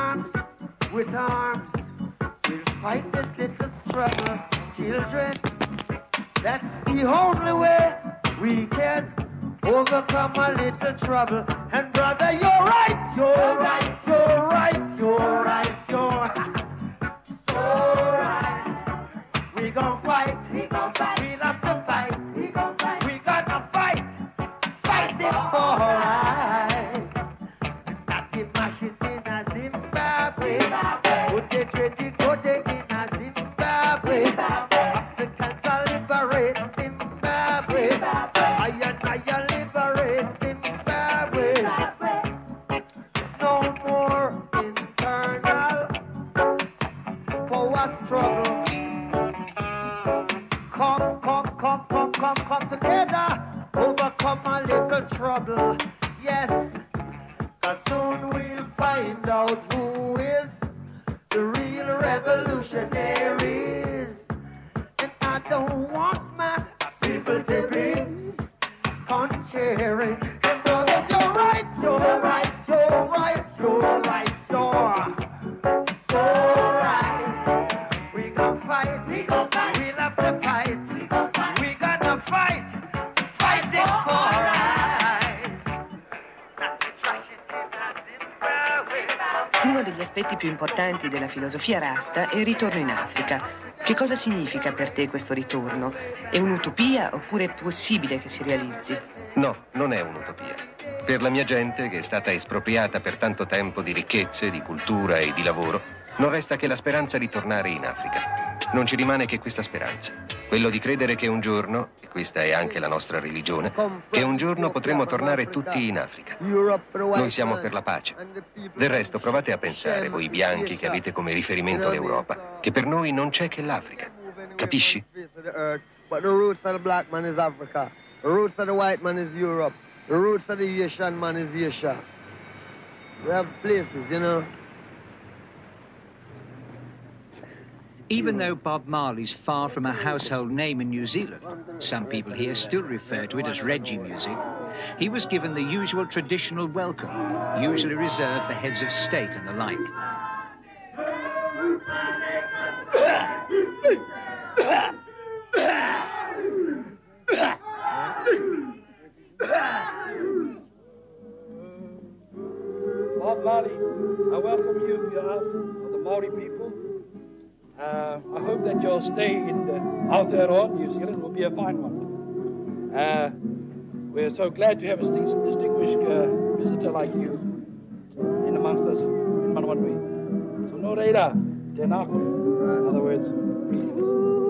fight this little struggle, children. That's the only way we can overcome a little trouble. And brother, you're right, you're right, you're right, you're right, you're so right. We gon' fight, we gon' fight, we love to fight, we gon' fight, we gonna fight, fight it for right. Not to mash it in a Zimbabwe, put it ready, go take in a Zimbabwe. Africans are liberate Zimbabwe, I and I liberate Zimbabwe. No more internal power struggle. Come, come, come, come, come, come together, overcome a little trouble. Yes, cause soon we'll find out who is the real revolutionaries. And I don't want my people to be contrary. And brothers, you're right, you're right, you're right, you're right, you're so right. We gon' fight, we gon' fight, we'll have to fight, we gon' fight, we gonna fight, fight it for right. Not to trash it in a Zimbabwe. Uno degli aspetti più importanti della filosofia Rasta è il ritorno in Africa. Che cosa significa per te questo ritorno? È un'utopia oppure è possibile che si realizzi? No, non è un'utopia. Per la mia gente, che è stata espropriata per tanto tempo di ricchezze, di cultura e di lavoro, non resta che la speranza di tornare in Africa. Non ci rimane che questa speranza, quello di credere che un giorno, e questa è anche la nostra religione, che un giorno potremo tornare tutti in Africa. Noi siamo per la pace. Del resto provate a pensare, voi bianchi che avete come riferimento l'Europa, che per noi non c'è che l'Africa. Capisci? But the roots of the black man is Africa. The roots of the white man is Europe. The roots of the Asian man is Asia. We have places, you know. Even though Bob Marley's far from a household name in New Zealand, some people here still refer to it as Reggae music, he was given the usual traditional welcome, usually reserved for heads of state and the like. Bob Marley, I welcome you on behalf of the Maori people. Uh, I hope that your stay in the Aotearoa, New Zealand, will be a fine one. Uh, we're so glad to have a st- distinguished uh, visitor like you in amongst us in Manawanui. So no reira, tenaku. In other words, greetings.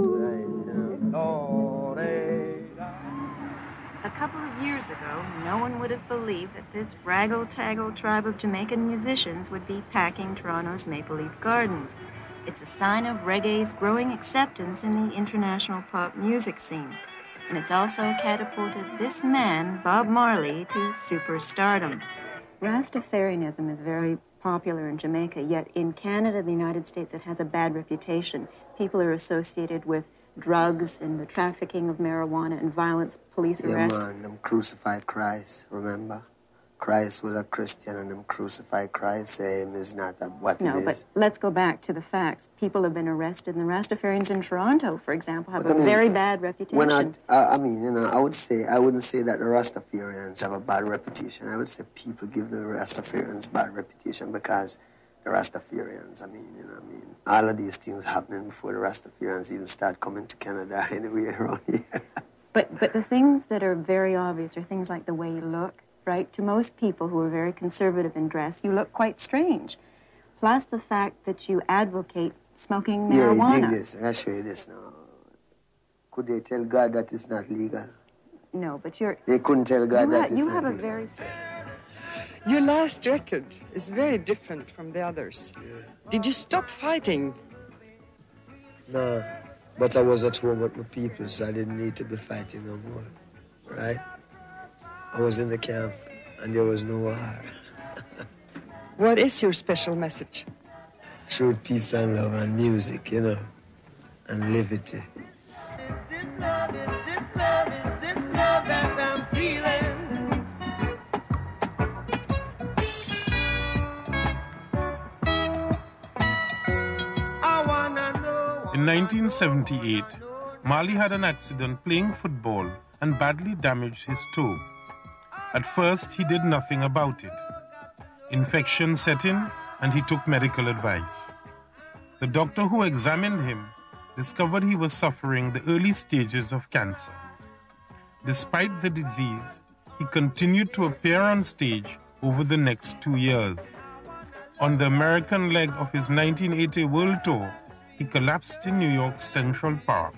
No reira. A couple of years ago, no one would have believed that this raggle-taggle tribe of Jamaican musicians would be packing Toronto's Maple Leaf Gardens. It's a sign of reggae's growing acceptance in the international pop music scene. And it's also catapulted this man, Bob Marley, to superstardom. Rastafarianism is very popular in Jamaica, yet in Canada, the United States, it has a bad reputation. People are associated with drugs and the trafficking of marijuana and violence, police arrest. Yeah, man, them crucified Christ, remember? Christ was a Christian and them crucified Christ, say him is not a, what no, it is. but let's go back to the facts. People have been arrested, and the Rastafarians in Toronto, for example, have But a I mean, very bad reputation. When I, I, I mean, you know, I would say, I wouldn't say that the Rastafarians have a bad reputation. I would say people give the Rastafarians bad reputation because the Rastafarians, I mean, you know, I mean, all of these things happening before the Rastafarians even start coming to Canada anyway around here. But, but the things that are very obvious are things like the way you look, right? To most people who are very conservative in dress, you look quite strange. Plus the fact that you advocate smoking marijuana. Yeah, dig this. I'll show you this now. Could they tell God that it's not legal? No, but you're... They couldn't tell God you that ha- it's You not have a legal. very... Your last record is very different from the others. Did you stop fighting? No, but I was at home with my people, so I didn't need to be fighting no more, right? I was in the camp, and there was no war. What is your special message? Truth, peace, and love, and music, you know, and liberty. Love, is this love, is this love that I'm feeling? I wanna know. In nineteen seventy-eight, Marley had an accident playing football and badly damaged his toe. At first, he did nothing about it. Infection set in, and he took medical advice. The doctor who examined him discovered he was suffering the early stages of cancer. Despite the disease, he continued to appear on stage over the next two years. On the American leg of his nineteen eighty World Tour, he collapsed in New York's Central Park.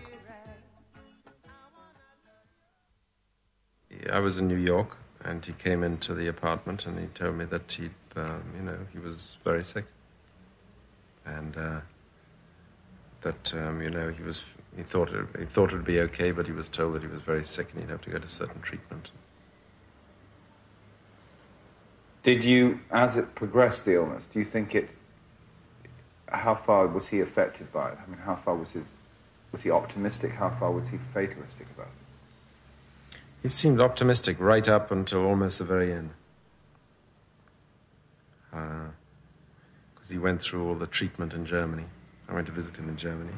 I was in New York, and he came into the apartment, and he told me that he, um, you know, he was very sick, and uh, that um, you know he was. He thought it, he thought it would be okay, but he was told that he was very sick and he'd have to go to certain treatment. Did you, as it progressed, the illness, do you think it, how far was he affected by it? I mean, how far was his, was he optimistic? How far was he fatalistic about it? He seemed optimistic right up until almost the very end. Because uh, he went through all the treatment in Germany. I went to visit him in Germany.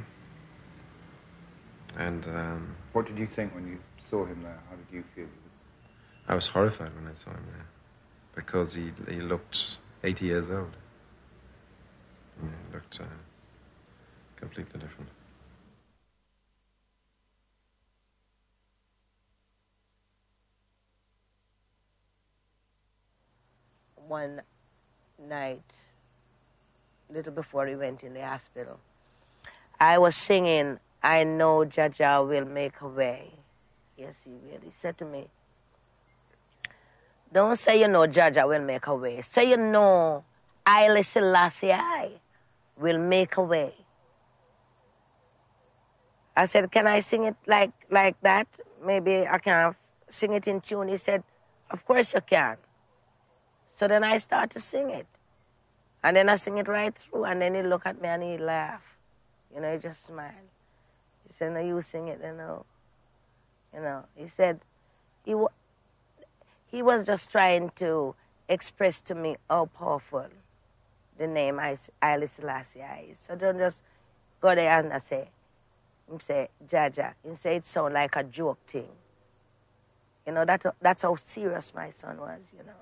And um, what did you think when you saw him there? How did you feel he was? I was horrified when I saw him there, because he he looked eighty years old. He looked uh, completely different. One night, a little before he went in the hospital, I was singing, "I know Jah Jah will make a way." Yes, he will. He said to me, "Don't say you know Jah Jah will make a way. Say you know Haile Selassie will make a way." I said, "Can I sing it like, like that? Maybe I can sing it in tune." He said, "Of course you can." So then I start to sing it. And then I sing it right through, and then he look at me and he laugh. You know, he just smiled. He said, "No, you sing it, you know." You know, he said, he, wa he was just trying to express to me how powerful the name Haile Selassie is. So don't just go there and I say, him say, Jah Jah. He say it sound like a joke thing. You know, that, that's how serious my son was, you know.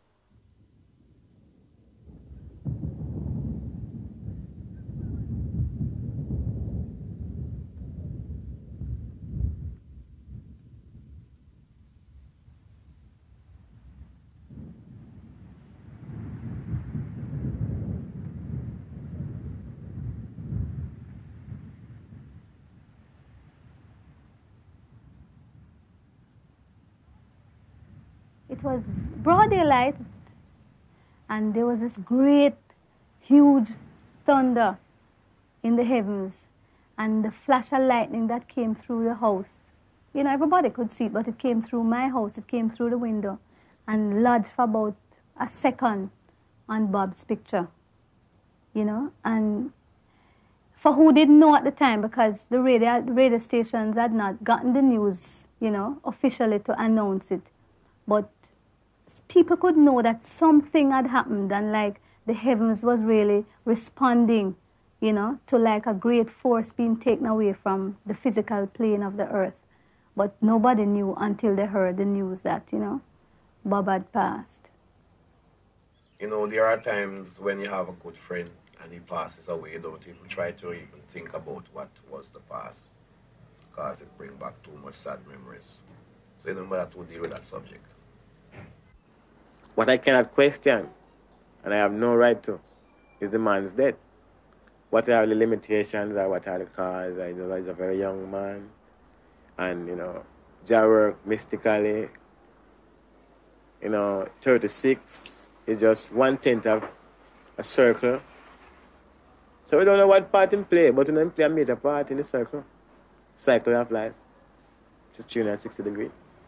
It was broad daylight, and there was this great, huge thunder in the heavens, and the flash of lightning that came through the house. You know, everybody could see it, but it came through my house. It came through the window and lodged for about a second on Bob's picture, you know. And for who didn't know at the time, because the radio, radio stations had not gotten the news, you know, officially to announce it. But people could know that something had happened, and like the heavens was really responding, you know, to like a great force being taken away from the physical plane of the earth. But nobody knew until they heard the news that, you know, Bob had passed. You know, there are times when you have a good friend and he passes away, you don't even try to even think about what was the past, because it brings back too much sad memories. So you don't bother to deal with that subject. What I cannot question, and I have no right to, is the man's death. What are the limitations, or what are the causes? He's a very young man, and, you know, Jah work mystically. You know, thirty-six is just one-tenth of a circle. So we don't know what part in play, but we know him play a major part in the circle. Cycle of life, just three hundred sixty degrees.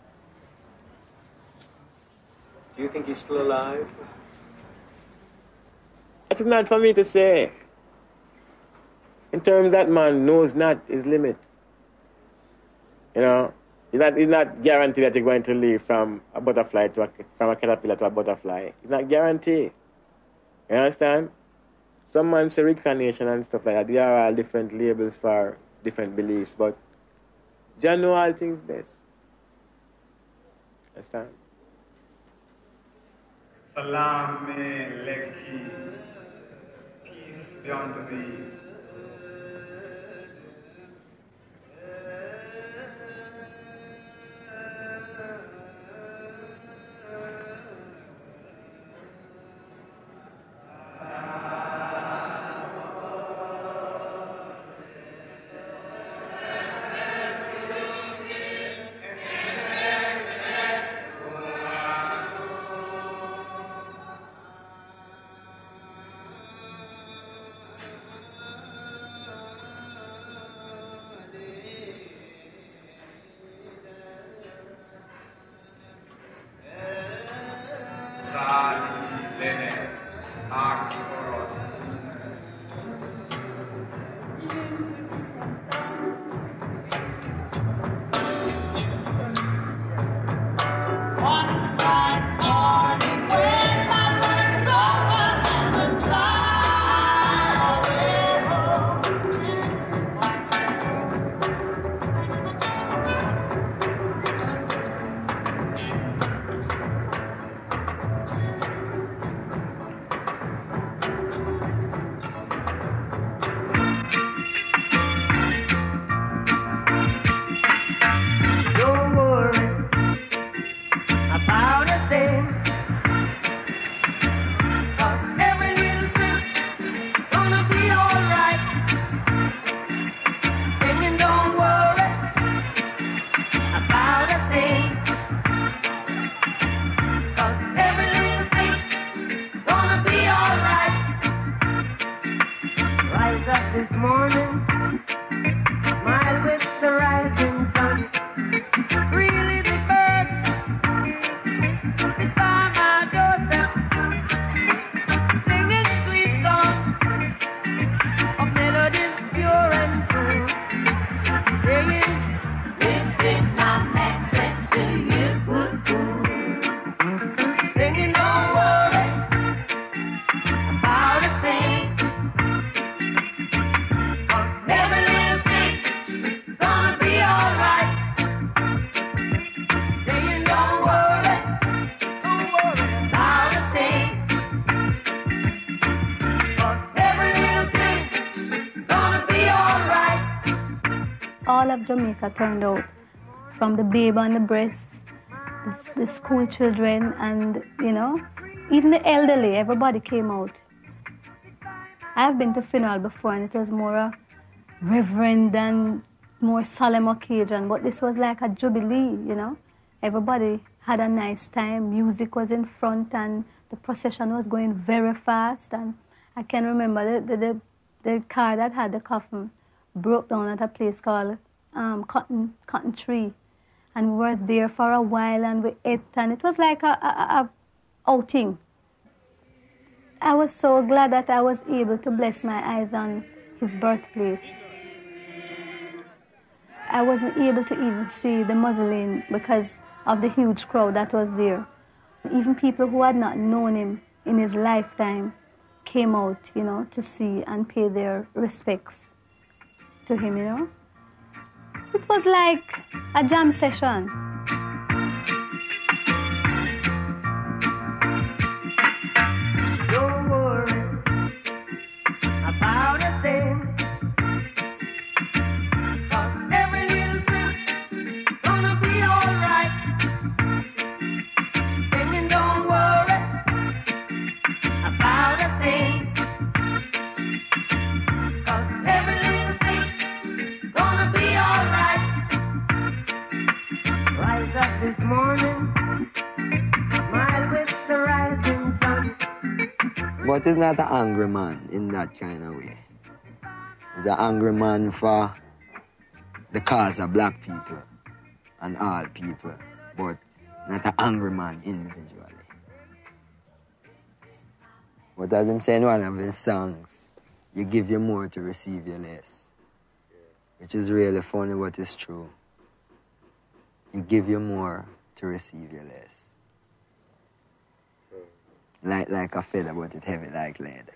Do you think he's still alive? It's not for me to say. In terms that man knows not his limit. You know, he's not, he's not guaranteed that he's going to leave from a butterfly to a, from a caterpillar to a butterfly. It's not guaranteed. You understand? some man say reincarnation and stuff like that. There are all different labels for different beliefs, but Jah know all things best. Understand? Salam Lekki, peace be unto thee. All of Jamaica turned out, from the babe on the breast, the, the school children, and, you know, even the elderly, everybody came out. I've been to funeral before, and it was more a reverend and more solemn occasion, but this was like a jubilee, you know. Everybody had a nice time, music was in front, and the procession was going very fast, and I can remember the, the, the, the car that had the coffin broke down at a place called um, Cotton, Cotton Tree. And we were there for a while, and we ate, and it was like a, a, a outing. I was so glad that I was able to bless my eyes on his birthplace. I wasn't able to even see the mausoleum because of the huge crowd that was there. Even people who had not known him in his lifetime came out, you know, to see and pay their respects to him, you know. It was like a jam session. Don't worry about a thing, 'cause every little thing's gonna be alright. Singing, don't worry about a thing, 'cause every little thing's gonna be alright. Rise up this morning, smile with the rising sun. But he's not an angry man in that kind of way. He's an angry man for the cause of black people and all people, but not an angry man individually. But as him say in one of his songs, you give you more to receive you less. Which is really funny, but it's true. You give you more to receive you less. light like a feather, but it heavy like lead.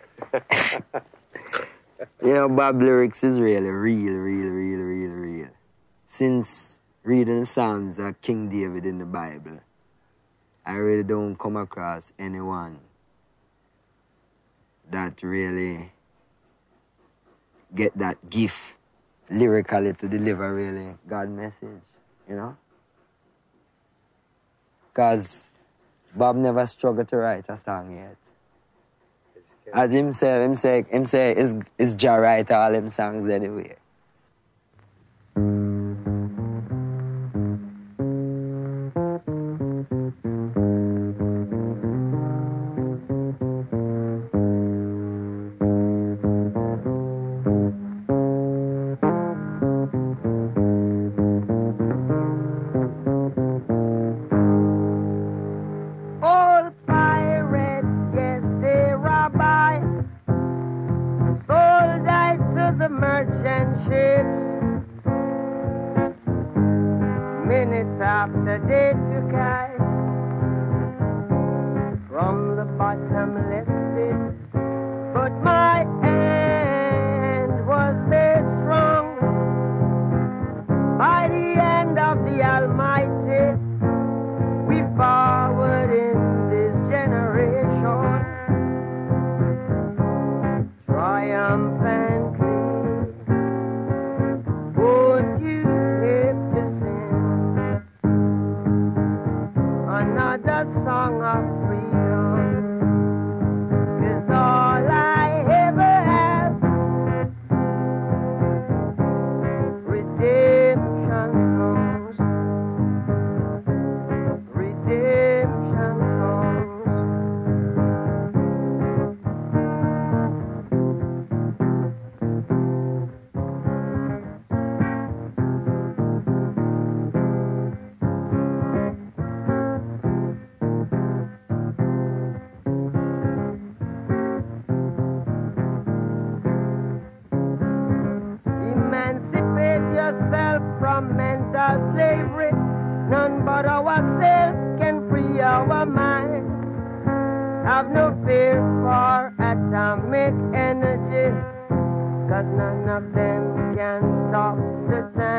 You know, Bob lyrics is really real, real, real, real, real. Since reading the Psalms of King David in the Bible, I really don't come across anyone that really get that gift lyrically to deliver really God's message, you know? Because Bob never struggled to write a song yet. As him say, him say, him say, is is Jah write all them songs anyway. Atomic energy, 'cause none of them can stop the time.